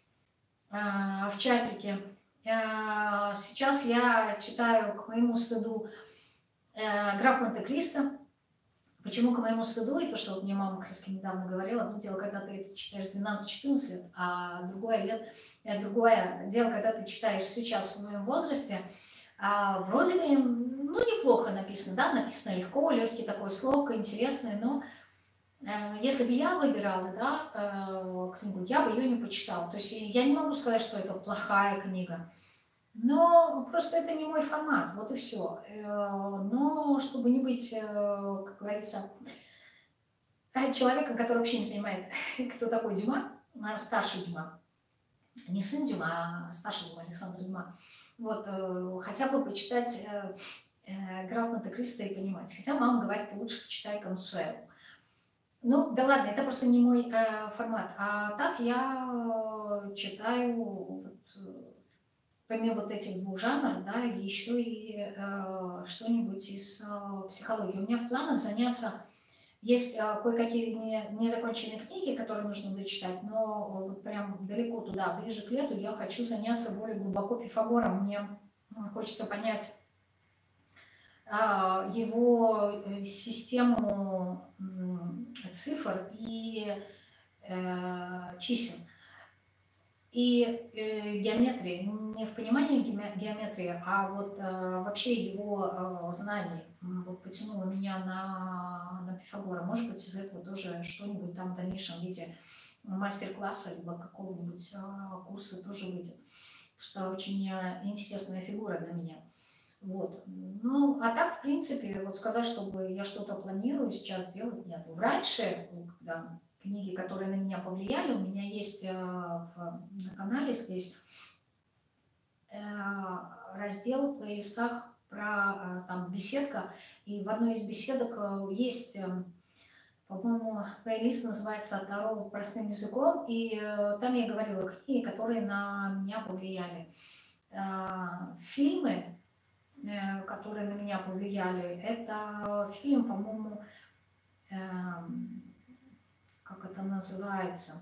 чатике. Сейчас я читаю, к моему стыду, «Граф Монте-Кристо». Почему к моему стыду? И то, что вот мне мама как раз недавно говорила, одно дело, когда ты это читаешь 12-14 лет, а другое дело, когда ты читаешь сейчас в моем возрасте. Вроде бы, ну, неплохо написано, да, написано легко, легкий такой слог, интересный, но если бы я выбирала, да, книгу, я бы ее не почитала. То есть я не могу сказать, что это плохая книга, но просто это не мой формат, вот и все. Но чтобы не быть, как говорится, человеком, который вообще не понимает, кто такой Дюма, старший Дюма, не сын Дюма, а старший Дюма, Александр Дюма, вот, хотя бы почитать «Граф Монте-Кристо» и понимать. Хотя мама говорит, лучше почитай «Консуэлу». Ну, да ладно, это просто не мой формат. А так я читаю, вот, помимо вот этих 2 жанров, да, еще и что-нибудь из психологии. У меня в планах заняться, есть кое-какие незаконченные книги, которые нужно дочитать, но вот прям далеко туда, ближе к лету, я хочу заняться более глубоко Пифагором. Мне хочется понять его систему цифр и чисел. И геометрии, не в понимании геометрии, а вот вообще его знаний. Вот потянуло меня на Пифагора. Может быть, из этого тоже что-нибудь там в дальнейшем виде мастер-класса либо какого-нибудь курса тоже выйдет. Что очень интересная фигура для меня. Вот. Ну, а так, в принципе, вот сказать, чтобы я что-то планирую сейчас сделать, нет. Раньше, когда книги, которые на меня повлияли, у меня есть на канале здесь раздел в плейлистах про там беседка, и в одной из беседок есть, по-моему, плейлист называется «Таро простым языком», и там я говорила книги, которые на меня повлияли. Фильмы, которые на меня повлияли, это фильм, по-моему, как это называется,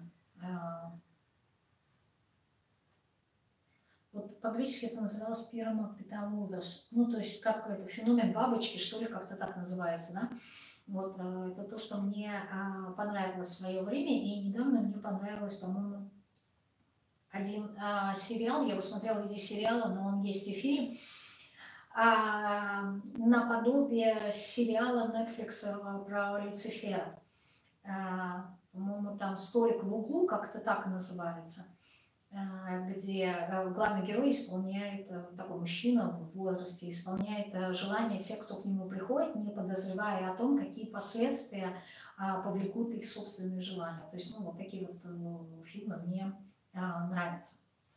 вот по-гречески это называлось пирамидалудос, ну то есть как это, феномен бабочки, что ли, как-то так называется, да? Вот это то, что мне понравилось в свое время, и недавно мне понравилось, по-моему, один сериал, я его смотрела в виде сериала, но он есть и фильм, наподобие сериала Netflix про Люцифера. По-моему, там «Столик в углу», как-то так называется, где главный герой исполняет, такой мужчина в возрасте, исполняет желания тех, кто к нему приходит, не подозревая о том, какие последствия повлекут их собственные желания. То есть, ну, вот такие вот фильмы мне нравятся.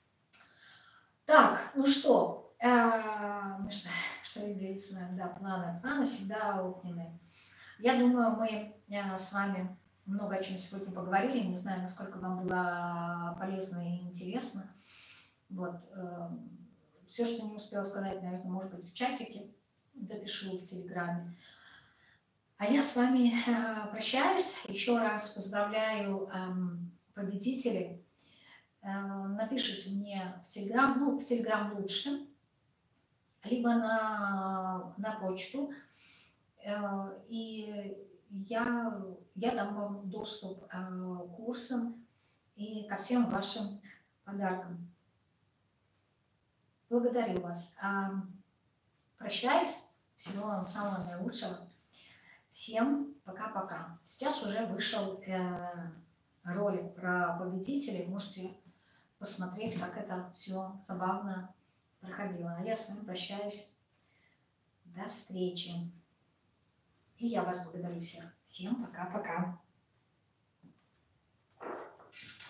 Так, ну что, что делить с вами? Да, планы всегда огненные. Я думаю, мы с вами много о чем сегодня поговорили. Не знаю, насколько вам было полезно и интересно. Вот. Все, что не успела сказать, наверное, может быть, в чатике, допишу в Телеграме. А я с вами прощаюсь. Еще раз поздравляю победителей. Напишите мне в Телеграм, ну, в Телеграм лучше, либо на почту. И я дам вам доступ к курсам и ко всем вашим подаркам. Благодарю вас. Прощаюсь. Всего вам самого наилучшего. Всем пока-пока. Сейчас уже вышел ролик про победителей. Можете посмотреть, как это все забавно проходило. А я с вами прощаюсь. До встречи. И я вас благодарю всех. Всем пока-пока.